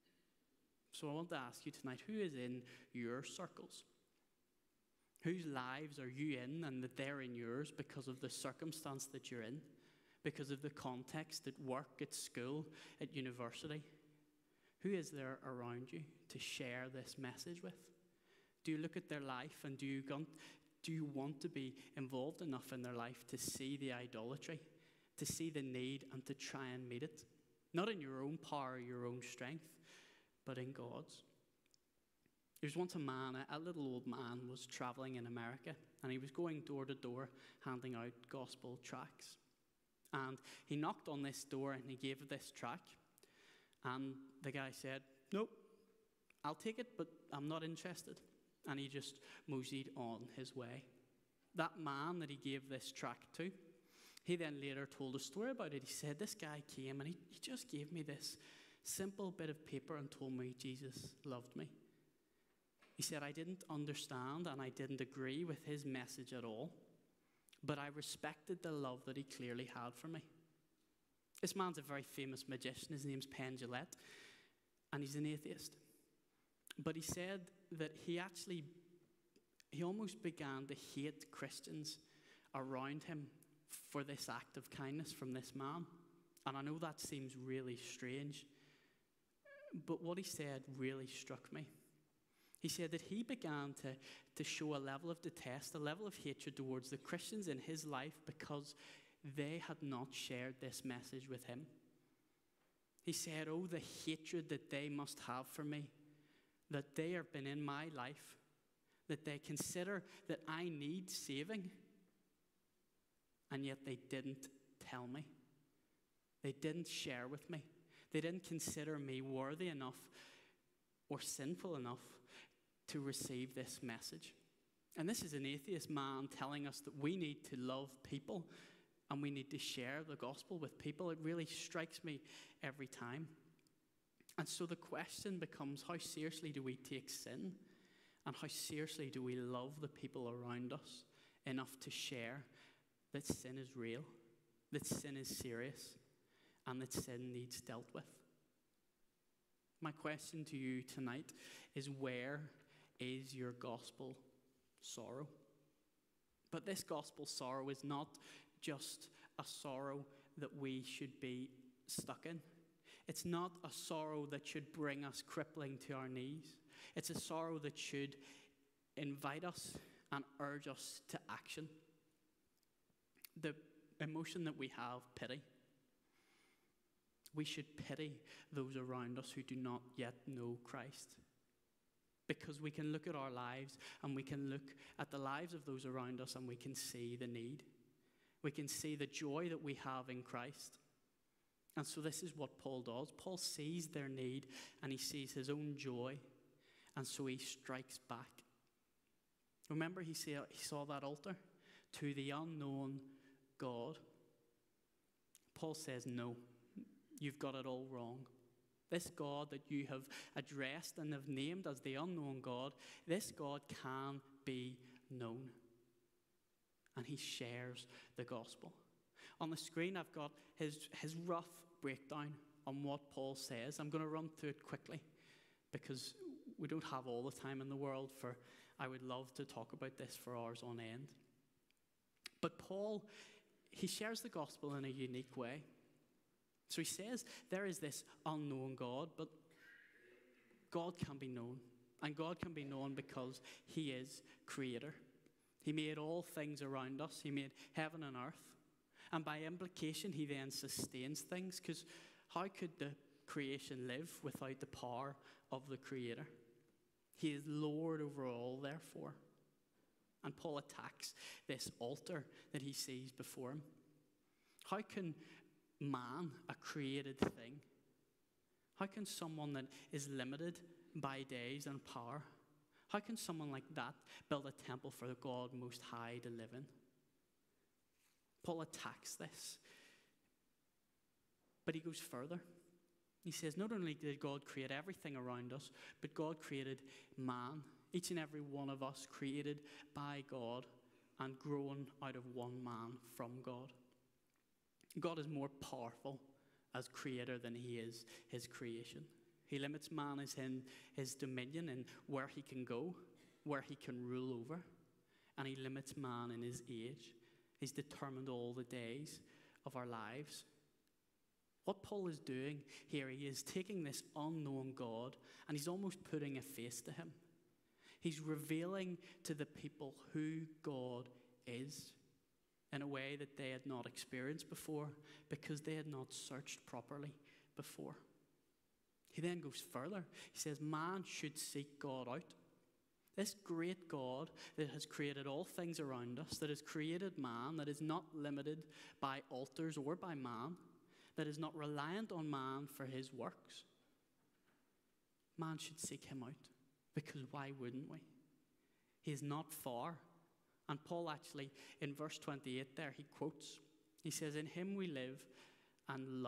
So I want to ask you tonight, who is in your circles? Whose lives are you in and that they're in yours because of the circumstance that you're in, because of the context at work, at school, at university? Who is there around you to share this message with? Do you look at their life and do you want to be involved enough in their life to see the idolatry, to see the need and to try and meet it? Not in your own power or your own strength, but in God's. There was once a man, a little old man, was traveling in America, and he was going door to door handing out gospel tracts. And he knocked on this door and he gave this tract, and the guy said, nope, I'll take it, but I'm not interested. And he just moseyed on his way. That man that he gave this tract to, he then later told a story about it. He said, this guy came and he just gave me this simple bit of paper and told me Jesus loved me. He said, I didn't understand and I didn't agree with his message at all, but I respected the love that he clearly had for me. This man's a very famous magician. His name's Penn Jillette, and he's an atheist. But he said that he almost began to hate Christians around him for this act of kindness from this man. And I know that seems really strange, but what he said really struck me. He said that he began to show a level of detest, a level of hatred towards the Christians in his life because they had not shared this message with him. He said, oh, the hatred that they must have for me, that they have been in my life, that they consider that I need saving, and yet they didn't tell me. They didn't share with me. They didn't consider me worthy enough or sinful enough to receive this message. And this is an atheist man telling us that we need to love people and we need to share the gospel with people. It really strikes me every time. And so the question becomes, how seriously do we take sin? And how seriously do we love the people around us enough to share that sin is real, that sin is serious, and that sin needs dealt with? My question to you tonight is, where is your gospel sorrow? But this gospel sorrow is not just a sorrow that we should be stuck in. It's not a sorrow that should bring us crippling to our knees. It's a sorrow that should invite us and urge us to action. The emotion that we have, pity. We should pity those around us who do not yet know Christ. Because we can look at our lives and we can look at the lives of those around us and we can see the need. We can see the joy that we have in Christ. And so this is what Paul does. Paul sees their need and he sees his own joy. And so he strikes back. Remember he saw that altar? To the unknown God. Paul says, no, you've got it all wrong. This God that you have addressed and have named as the unknown God, this God can be known. And he shares the gospel. On the screen, I've got his rough breakdown on what Paul says. I'm going to run through it quickly because we don't have all the time in the world for, I would love to talk about this for hours on end. But Paul, he shares the gospel in a unique way. So he says there is this unknown God, but God can be known. And God can be known because he is creator. He made all things around us. He made heaven and earth. And by implication, he then sustains things, because how could the creation live without the power of the creator? He is Lord over all, therefore. And Paul attacks this altar that he sees before him. How can man, a created thing, how can someone that is limited by days and power, how can someone like that build a temple for the God Most High to live in? Paul attacks this. But he goes further. He says not only did God create everything around us, but God created man, each and every one of us created by God and grown out of one man from God. God is more powerful as creator than he is his creation. He limits man as in his dominion and where he can go, where he can rule over. And he limits man in his age. He's determined all the days of our lives. What Paul is doing here, he is taking this unknown God and he's almost putting a face to him. He's revealing to the people who God is in a way that they had not experienced before because they had not searched properly before. He then goes further. He says man should seek God out. This great God that has created all things around us, that has created man, that is not limited by altars or by man, that is not reliant on man for his works. Man should seek him out, because why wouldn't we? He is not far. And Paul actually, in verse 28 there, he quotes, he says, in him we live and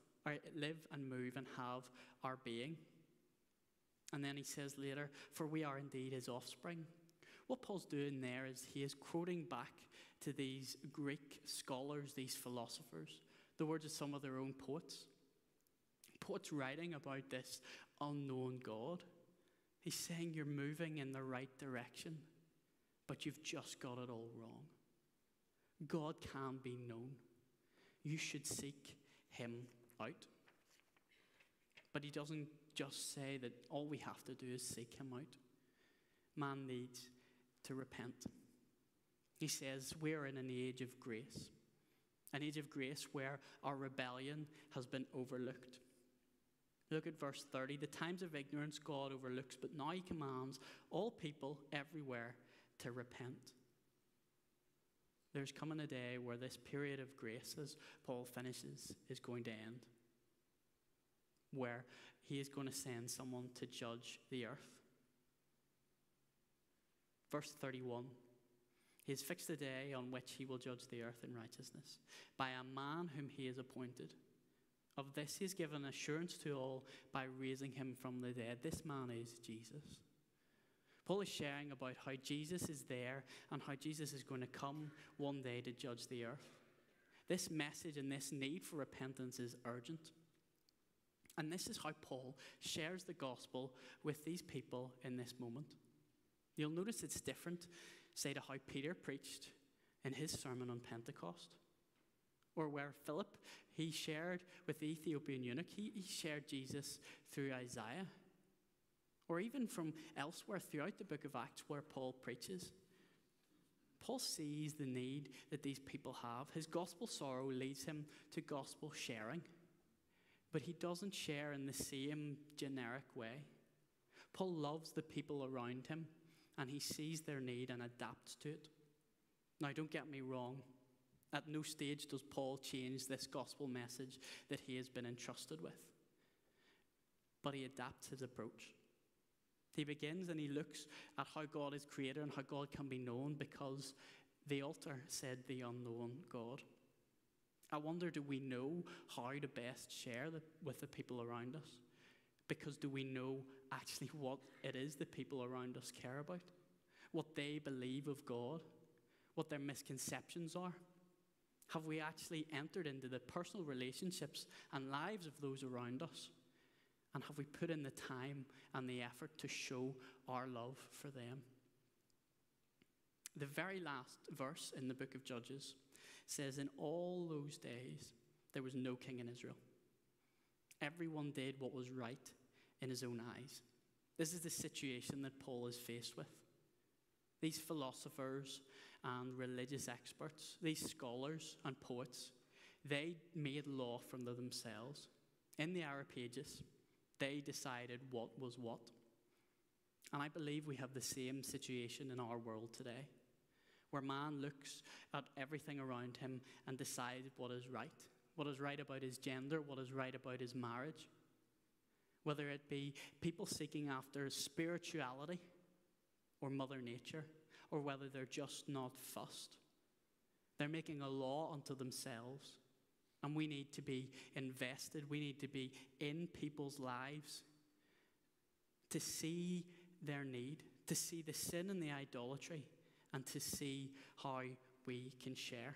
move and have our being. And then he says later, for we are indeed his offspring. What Paul's doing there is he is quoting back to these Greek scholars, these philosophers, the words of some of their own poets. Poets writing about this unknown God. He's saying you're moving in the right direction, but you've just got it all wrong. God can be known. You should seek him out. But he doesn't just say that all we have to do is seek him out. Man needs to repent. He says we're in an age of grace. An age of grace where our rebellion has been overlooked. Look at verse 30. The times of ignorance God overlooks, but now he commands all people everywhere to repent. There's coming a day where this period of grace, as Paul finishes, is going to end. Where he is going to send someone to judge the earth. Verse 31. He has fixed the day on which he will judge the earth in righteousness by a man whom he has appointed. Of this he has given assurance to all by raising him from the dead. This man is Jesus. Paul is sharing about how Jesus is there and how Jesus is going to come one day to judge the earth. This message and this need for repentance is urgent. And this is how Paul shares the gospel with these people in this moment. You'll notice it's different, say, to how Peter preached in his sermon on Pentecost. Or where Philip, he shared with the Ethiopian eunuch, he shared Jesus through Isaiah. Or even from elsewhere throughout the book of Acts where Paul preaches. Paul sees the need that these people have. His gospel sorrow leads him to gospel sharing, but he doesn't share in the same generic way. Paul loves the people around him, and he sees their need and adapts to it. Now, don't get me wrong. At no stage does Paul change this gospel message that he has been entrusted with. But he adapts his approach. He begins and he looks at how God is creator and how God can be known, because the altar said the unknown God. I wonder, do we know how to best share with the people around us? Because do we know actually what it is that people around us care about? What they believe of God? What their misconceptions are? Have we actually entered into the personal relationships and lives of those around us? And have we put in the time and the effort to show our love for them? The very last verse in the book of Judges says, in all those days, there was no king in Israel. Everyone did what was right in his own eyes. This is the situation that Paul is faced with. These philosophers and religious experts, these scholars and poets, they made law from themselves. In the Areopagus, they decided what was what. And I believe we have the same situation in our world today, where man looks at everything around him and decides what is right about his gender, what is right about his marriage. Whether it be people seeking after spirituality or Mother Nature, or whether they're just not fussed. They're making a law unto themselves. And we need to be invested. We need to be in people's lives to see their need, to see the sin and the idolatry, and to see how we can share.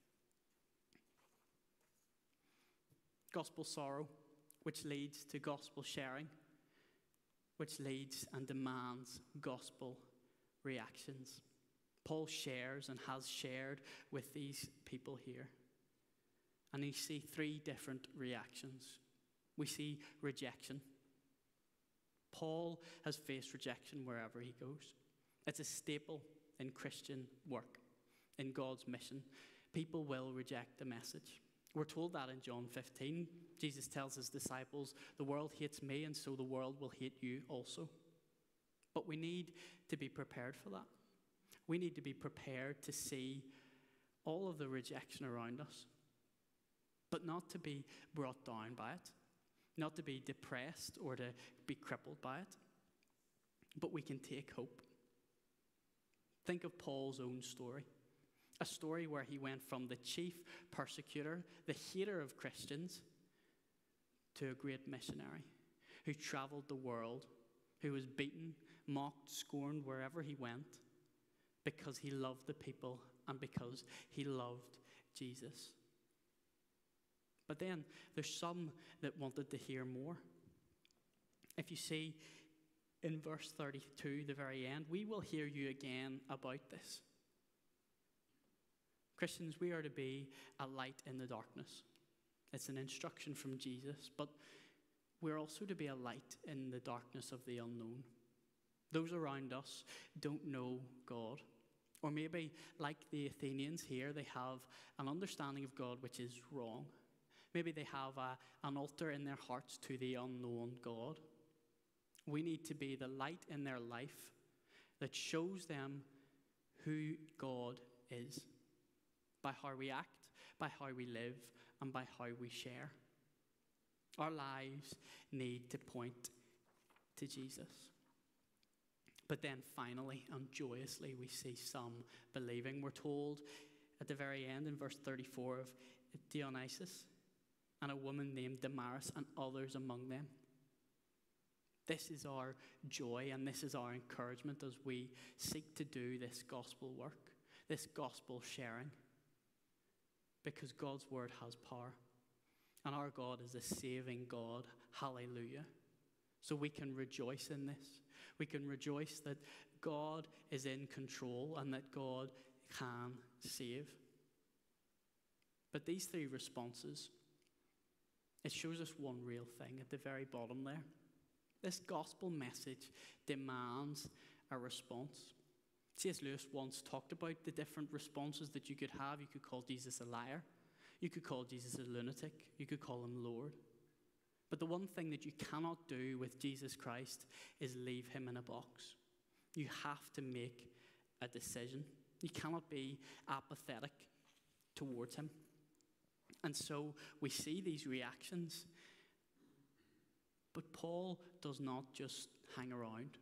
Gospel sorrow, which leads to gospel sharing, which leads and demands gospel reactions. Paul shares and has shared with these people here. And you see three different reactions. We see rejection. Paul has faced rejection wherever he goes. It's a staple in Christian work, in God's mission. People will reject the message. We're told that in John 15. Jesus tells his disciples, the world hates me, and so the world will hate you also. But we need to be prepared for that. We need to be prepared to see all of the rejection around us, but not to be brought down by it, not to be depressed or to be crippled by it, but we can take hope. Think of Paul's own story, a story where he went from the chief persecutor, the hater of Christians, to a great missionary who traveled the world, who was beaten, mocked, scorned wherever he went, because he loved the people and because he loved Jesus. But then there's some that wanted to hear more. If you see in verse 32, the very end, we will hear you again about this. Christians, we are to be a light in the darkness. It's an instruction from Jesus, but we're also to be a light in the darkness of the unknown. Those around us don't know God. Or maybe, like the Athenians here, they have an understanding of God which is wrong. Maybe they have an altar in their hearts to the unknown God. We need to be the light in their life that shows them who God is, by how we act, by how we live, and by how we share. Our lives need to point to Jesus. But then finally and joyously we see some believing. We're told at the very end in verse 34 of Dionysus and a woman named Damaris and others among them. This is our joy and this is our encouragement as we seek to do this gospel work, this gospel sharing. Because God's word has power. And our God is a saving God. Hallelujah. So we can rejoice in this. We can rejoice that God is in control and that God can save. But these three responses, it shows us one real thing at the very bottom there. This gospel message demands a response. C.S. Lewis once talked about the different responses that you could have. You could call Jesus a liar. You could call Jesus a lunatic. You could call him Lord. But the one thing that you cannot do with Jesus Christ is leave him in a box. You have to make a decision. You cannot be apathetic towards him. And so we see these reactions. But Paul does not just hang around.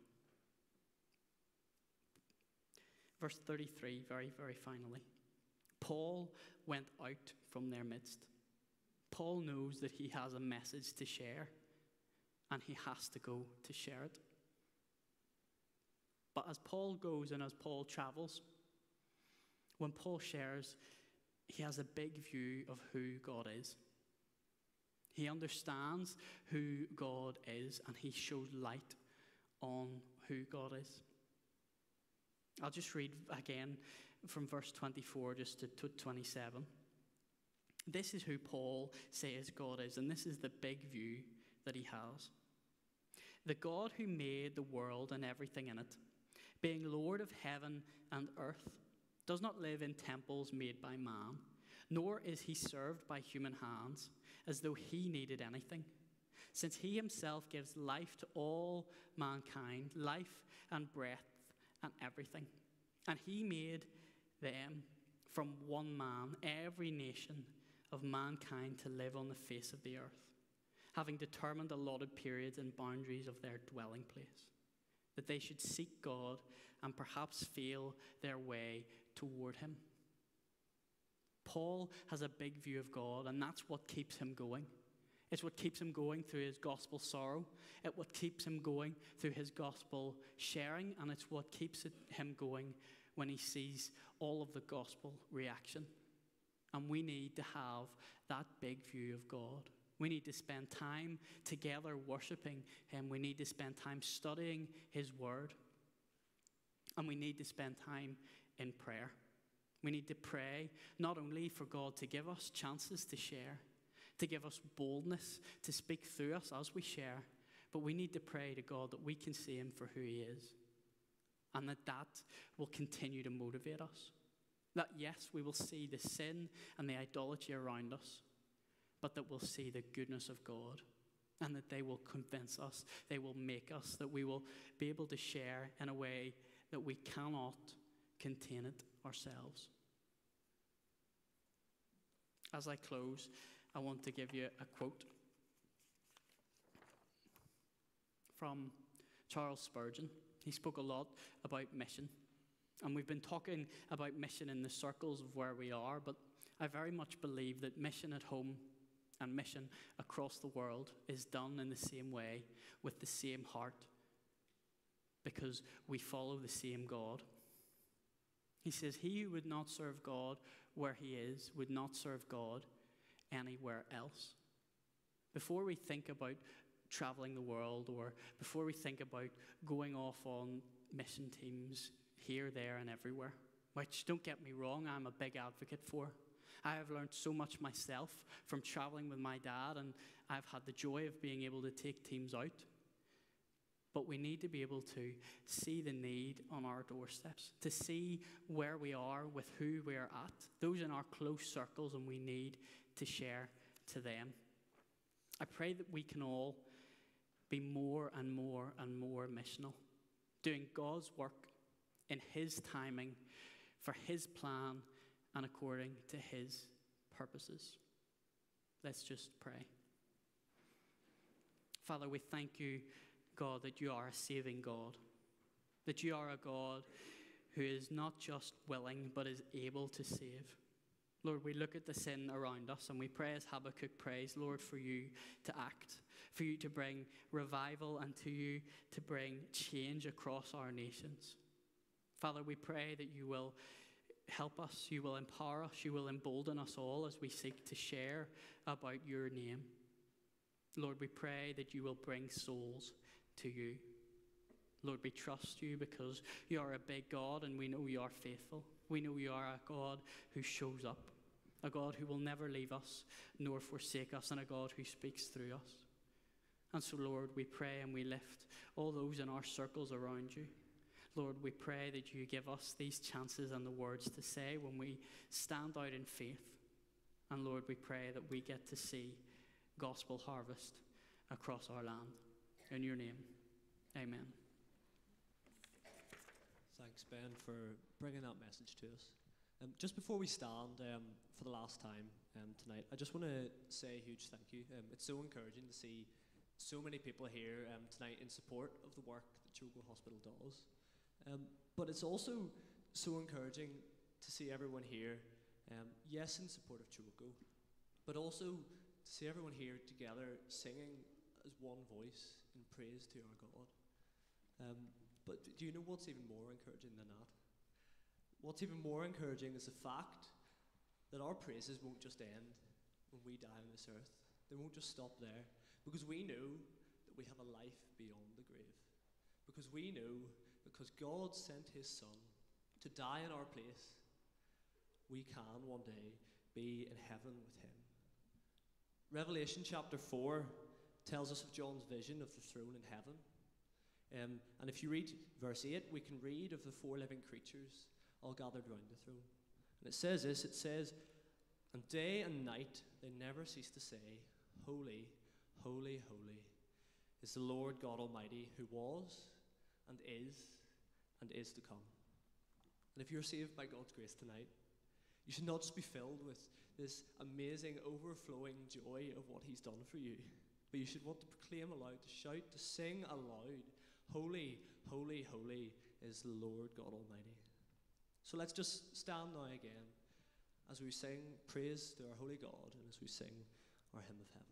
Verse 33, very, very finally. Paul went out from their midst. Paul knows that he has a message to share, and he has to go to share it. But as Paul goes and as Paul travels, when Paul shares, he has a big view of who God is. He understands who God is, and he shows light on who God is. I'll just read again from verse 24 just to 27. This is who Paul says God is, and this is the big view that he has. The God who made the world and everything in it, being Lord of heaven and earth, does not live in temples made by man, nor is he served by human hands, as though he needed anything, since he himself gives life to all mankind, life and breath and everything. And he made them from one man, every nation of mankind, to live on the face of the earth, having determined allotted periods and boundaries of their dwelling place, that they should seek God and perhaps feel their way toward him. Paul has a big view of God, and that's what keeps him going. It's what keeps him going through his gospel sorrow. It's what keeps him going through his gospel sharing, and it's what keeps him going when he sees all of the gospel reaction. And we need to have that big view of God. We need to spend time together worshiping him. We need to spend time studying his word. And we need to spend time in prayer. We need to pray not only for God to give us chances to share, to give us boldness to speak through us as we share, but we need to pray to God that we can see him for who he is, and that will continue to motivate us. That yes, we will see the sin and the idolatry around us, but that we'll see the goodness of God, and that they will convince us, they will make us, that we will be able to share in a way that we cannot contain it ourselves. As I close, I want to give you a quote from Charles Spurgeon. He spoke a lot about mission, and we've been talking about mission in the circles of where we are, but I very much believe that mission at home and mission across the world is done in the same way, with the same heart, because we follow the same God. He says, he who would not serve God where he is would not serve God anywhere else. Before we think about traveling the world, or before we think about going off on mission teams here, there, and everywhere, which, don't get me wrong, I'm a big advocate for. I have learned so much myself from traveling with my dad, and I've had the joy of being able to take teams out. But we need to be able to see the need on our doorsteps, to see where we are with who we are at, those in our close circles, and we need to share to them. I pray that we can all be more and more and more missional, doing God's work in his timing, for his plan, and according to his purposes. Let's just pray. Father, we thank you, God, that you are a saving God, that you are a God who is not just willing, but is able to save. Lord, we look at the sin around us, and we pray as Habakkuk prays, Lord, for you to act, for you to bring revival, and to you to bring change across our nations. Father, we pray that you will help us, you will empower us, you will embolden us all as we seek to share about your name. Lord, we pray that you will bring souls to you. Lord, we trust you because you are a big God, and we know you are faithful. We know you are a God who shows up, a God who will never leave us nor forsake us, and a God who speaks through us. And so, Lord, we pray and we lift all those in our circles around you. Lord, we pray that you give us these chances and the words to say when we stand out in faith. And Lord, we pray that we get to see gospel harvest across our land. In your name, amen. Thanks, Ben, for bringing that message to us. Just before we stand for the last time tonight, I just want to say a huge thank you. It's so encouraging to see so many people here tonight in support of the work that Chilwell Hospital does. But it's also so encouraging to see everyone here, yes, in support of Chilwell, but also to see everyone here together singing as one voice in praise to our God. But do you know what's even more encouraging than that? What's even more encouraging is the fact that our praises won't just end when we die on this earth. They won't just stop there, because we know that we have a life beyond the grave. Because we know, because God sent his Son to die in our place, we can one day be in heaven with him. Revelation chapter 4 tells us of John's vision of the throne in heaven. And if you read verse 8, we can read of the 4 living creatures all gathered round the throne. And it says this, it says, "And day and night they never cease to say, Holy, holy, holy is the Lord God Almighty, who was and is to come." And if you're saved by God's grace tonight, you should not just be filled with this amazing, overflowing joy of what he's done for you, but you should want to proclaim aloud, to shout, to sing aloud, Holy, holy, holy is the Lord God Almighty. So let's just stand now again as we sing praise to our holy God and as we sing our hymn of heaven.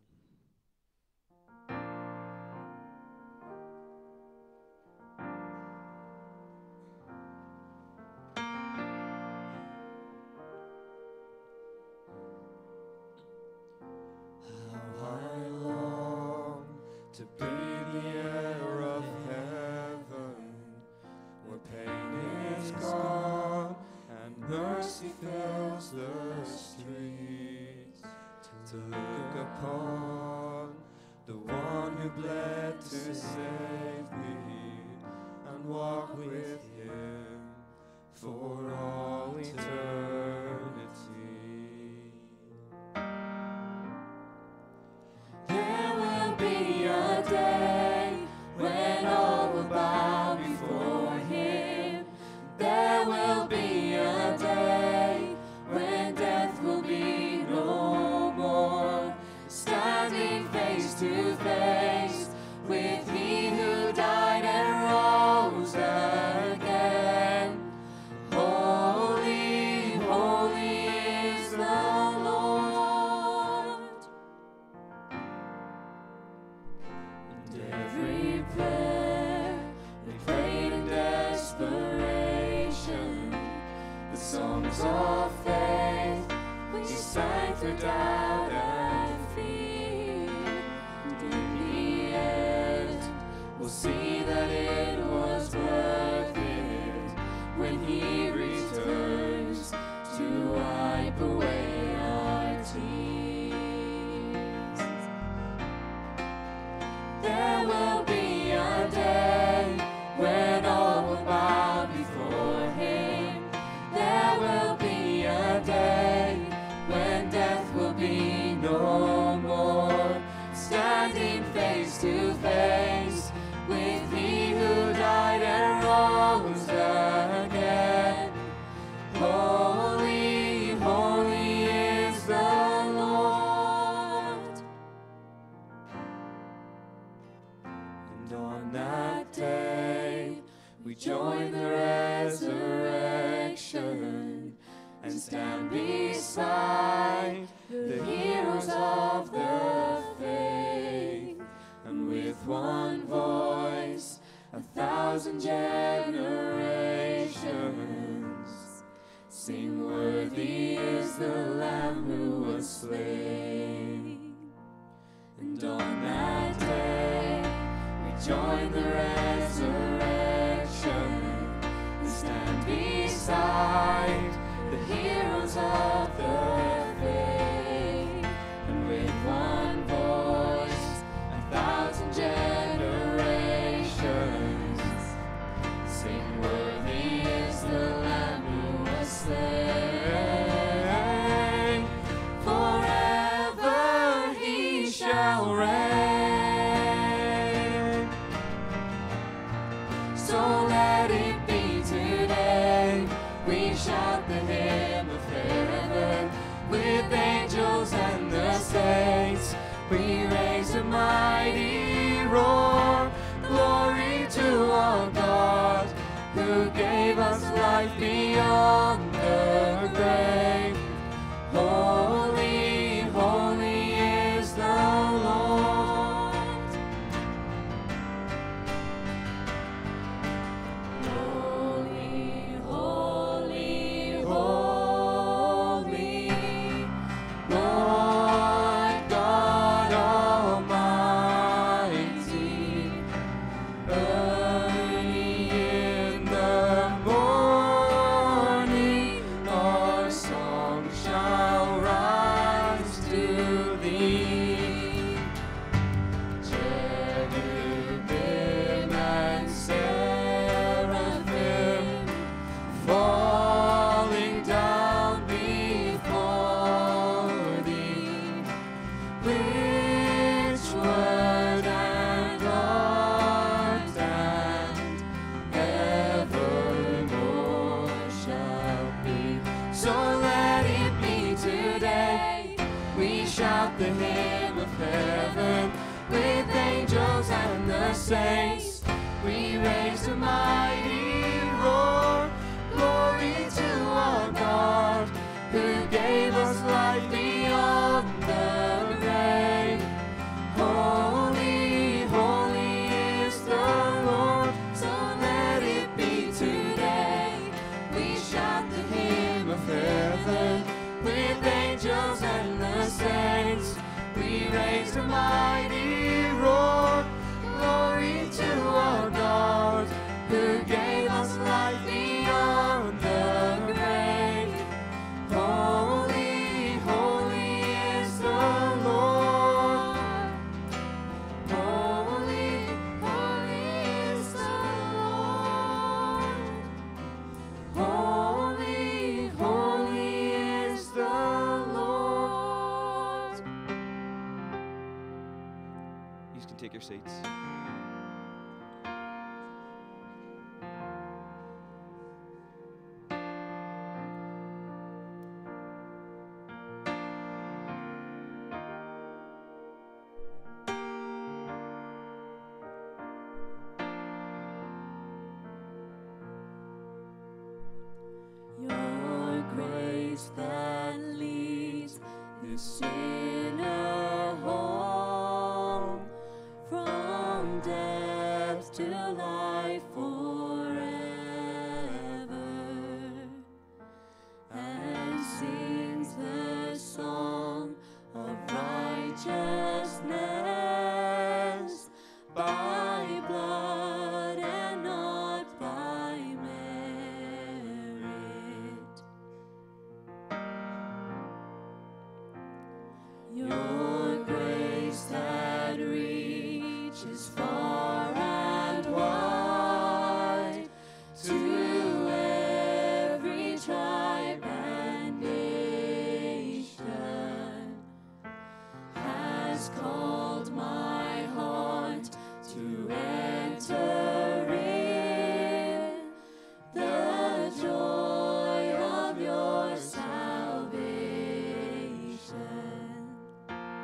Sing we raise a mighty roar. Glory to our God, who gave us life beyond the grave. Holy, holy is the Lord. Holy, holy, holy, Lord God Almighty. Early in the morning, our song shall rise to thee. Cherubim and seraphim falling down before thee. Which word and art and evermore shall be. So let it be today. We shout the hymn of heaven with angels and the saints. We raise a mighty roar. Glory to our God, who gave us life beyond the grave. Holy, holy is the Lord. So let it be today. We shout the hymn of heaven with angels and the saints. We raise a mighty roar. Glory to our God, who gave us life beyond the grave. Holy, holy is the Lord. Holy, holy is the Lord. Holy, holy is the Lord. You can take your seats. Your grace that leads the sinner home from death to life forever, and sings the song of righteousness by blood and not by merit. Your grace that reaches far and wide to every tribe and nation has called my heart to enter in the joy of your salvation.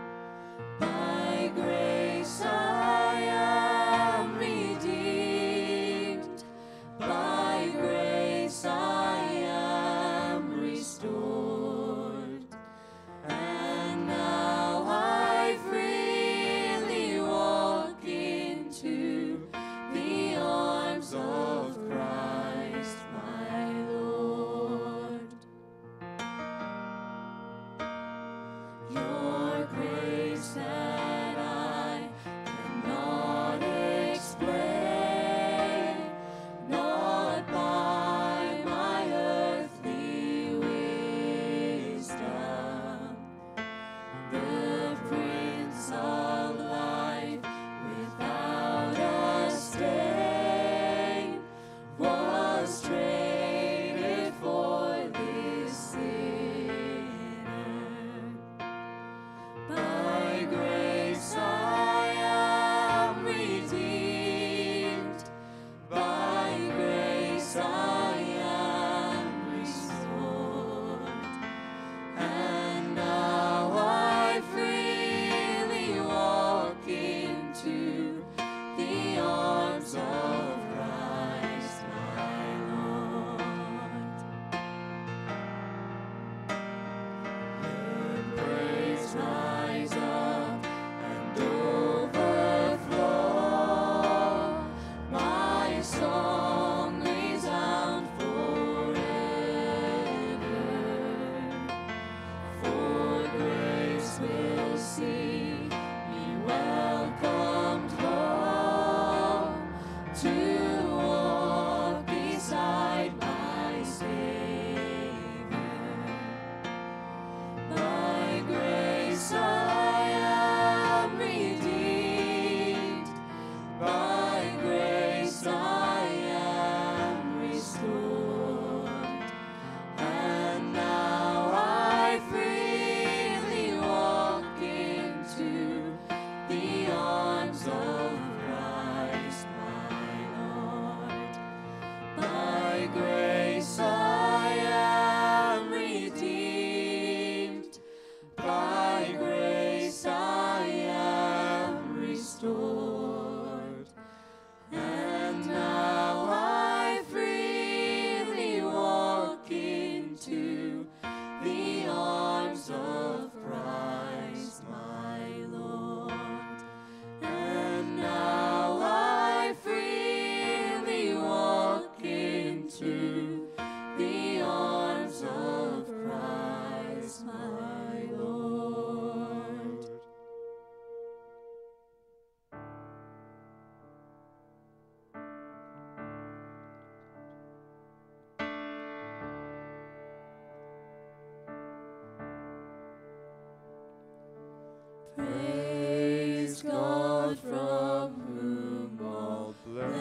Praise God from whom all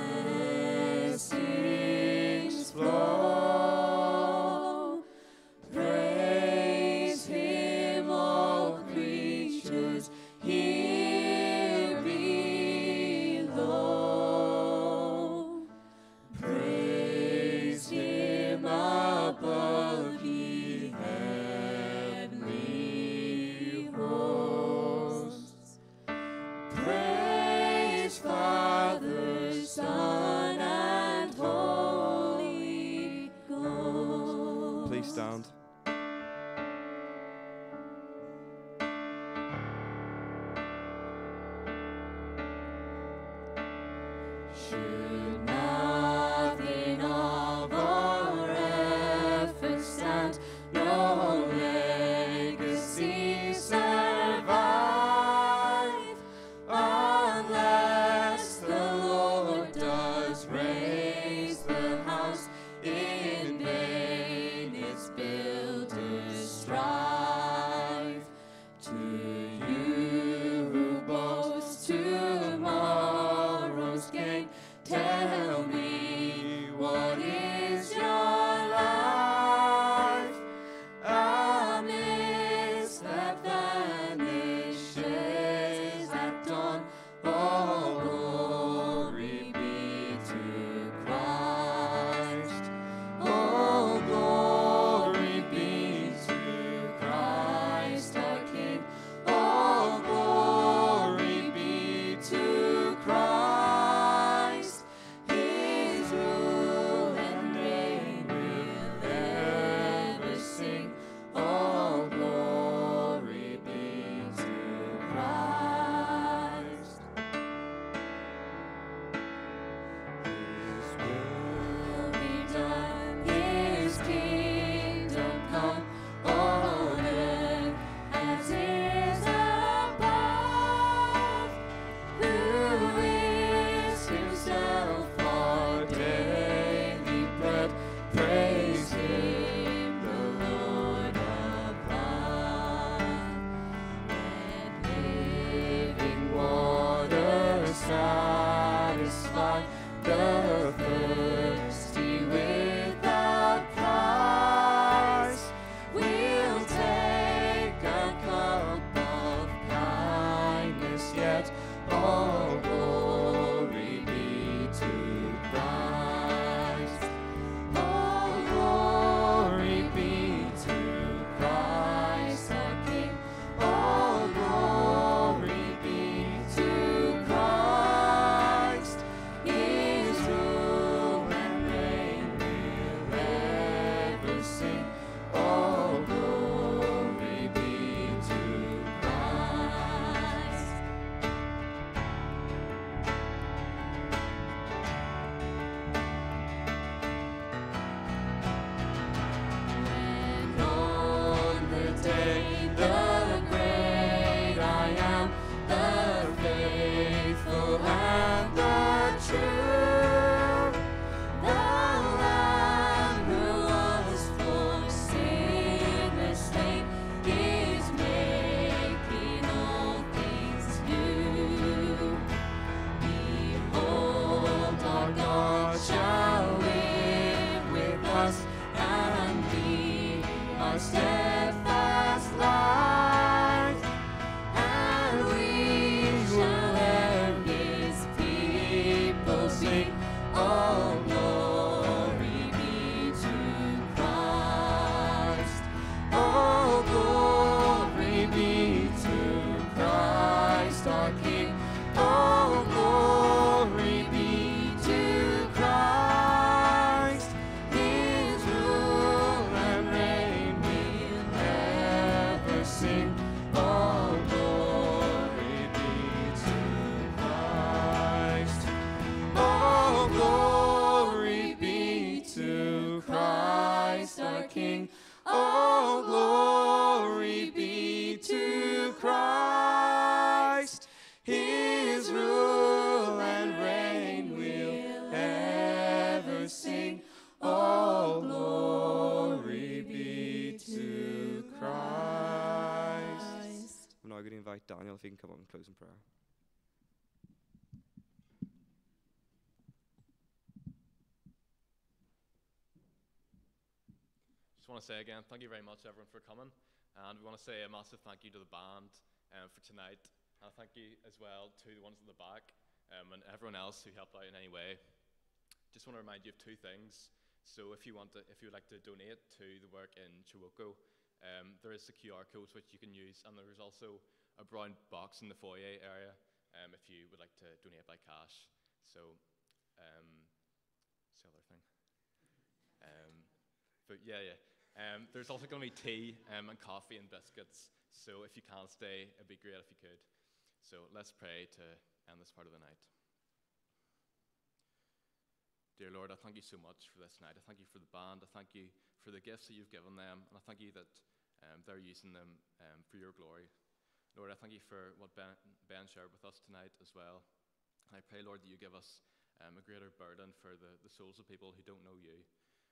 blessings flow. Praise Him, all creatures here below. Praise Him above, ye heavenly hosts. Praise Father, Son, and Holy Ghost. Please stand. Should nothing of our efforts stand, no legacy survive, unless the Lord does raise the house, in vain its builders strive. To you who boast tomorrow's gain, tell me, what is your life amidst that vanishes at dawn? All glory be to Christ. All glory be to Christ our King. All glory be to Christ. His rule and reign will ever sing. All glory be to Christ. His will be done, His kingdom come, on earth as is above. Who is Himself our daily bread? Praise Him, the Lord above. Let living water satisfy the thirsty without price. We'll take a cup of kindness, yet all glory be to Christ. All glory be to Christ our King. All glory be to Christ. going to invite Daniel if he can come up and close in prayer. Just want to say again, thank you very much everyone for coming, and we want to say a massive thank you to the band for tonight, and thank you as well to the ones in the back and everyone else who helped out in any way. Just want to remind you of two things. So if you would like to donate to the work in Chiwoko, there is the QR codes which you can use, and there is also a brown box in the foyer area if you would like to donate by cash. So, it's the other thing. But yeah. There's also going to be tea and coffee and biscuits, so if you can't stay, it'd be great if you could. So let's pray to end this part of the night. Dear Lord, I thank you so much for this night. I thank you for the band. I thank you for the gifts that you've given them, and I thank you that they're using them for your glory. Lord, I thank you for what Ben shared with us tonight as well. And I pray, Lord, that you give us a greater burden for the souls of people who don't know you.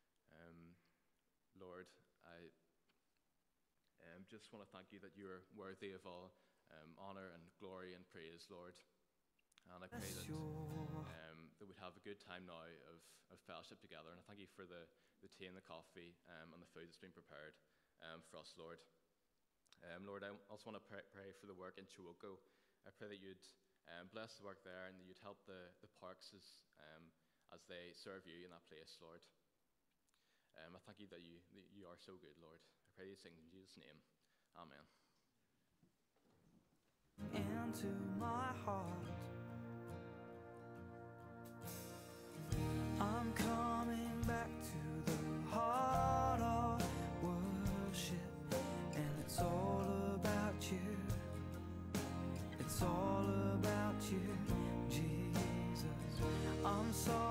Lord, I just want to thank you that you are worthy of all honor and glory and praise, Lord. And I pray that we'd have a good time now of fellowship together. And I thank you for the tea and the coffee and the food that's been prepared for us, Lord. Lord, I also want to pray for the work in Chiwoko. I pray that you'd bless the work there, and that you'd help the parks as they serve you in that place, Lord. I thank you that you are so good, Lord. I pray these things in Jesus' name. Amen. Into my heart, I'm coming back to the heart of worship, and it's all about you. It's all about you, Jesus. I'm sorry.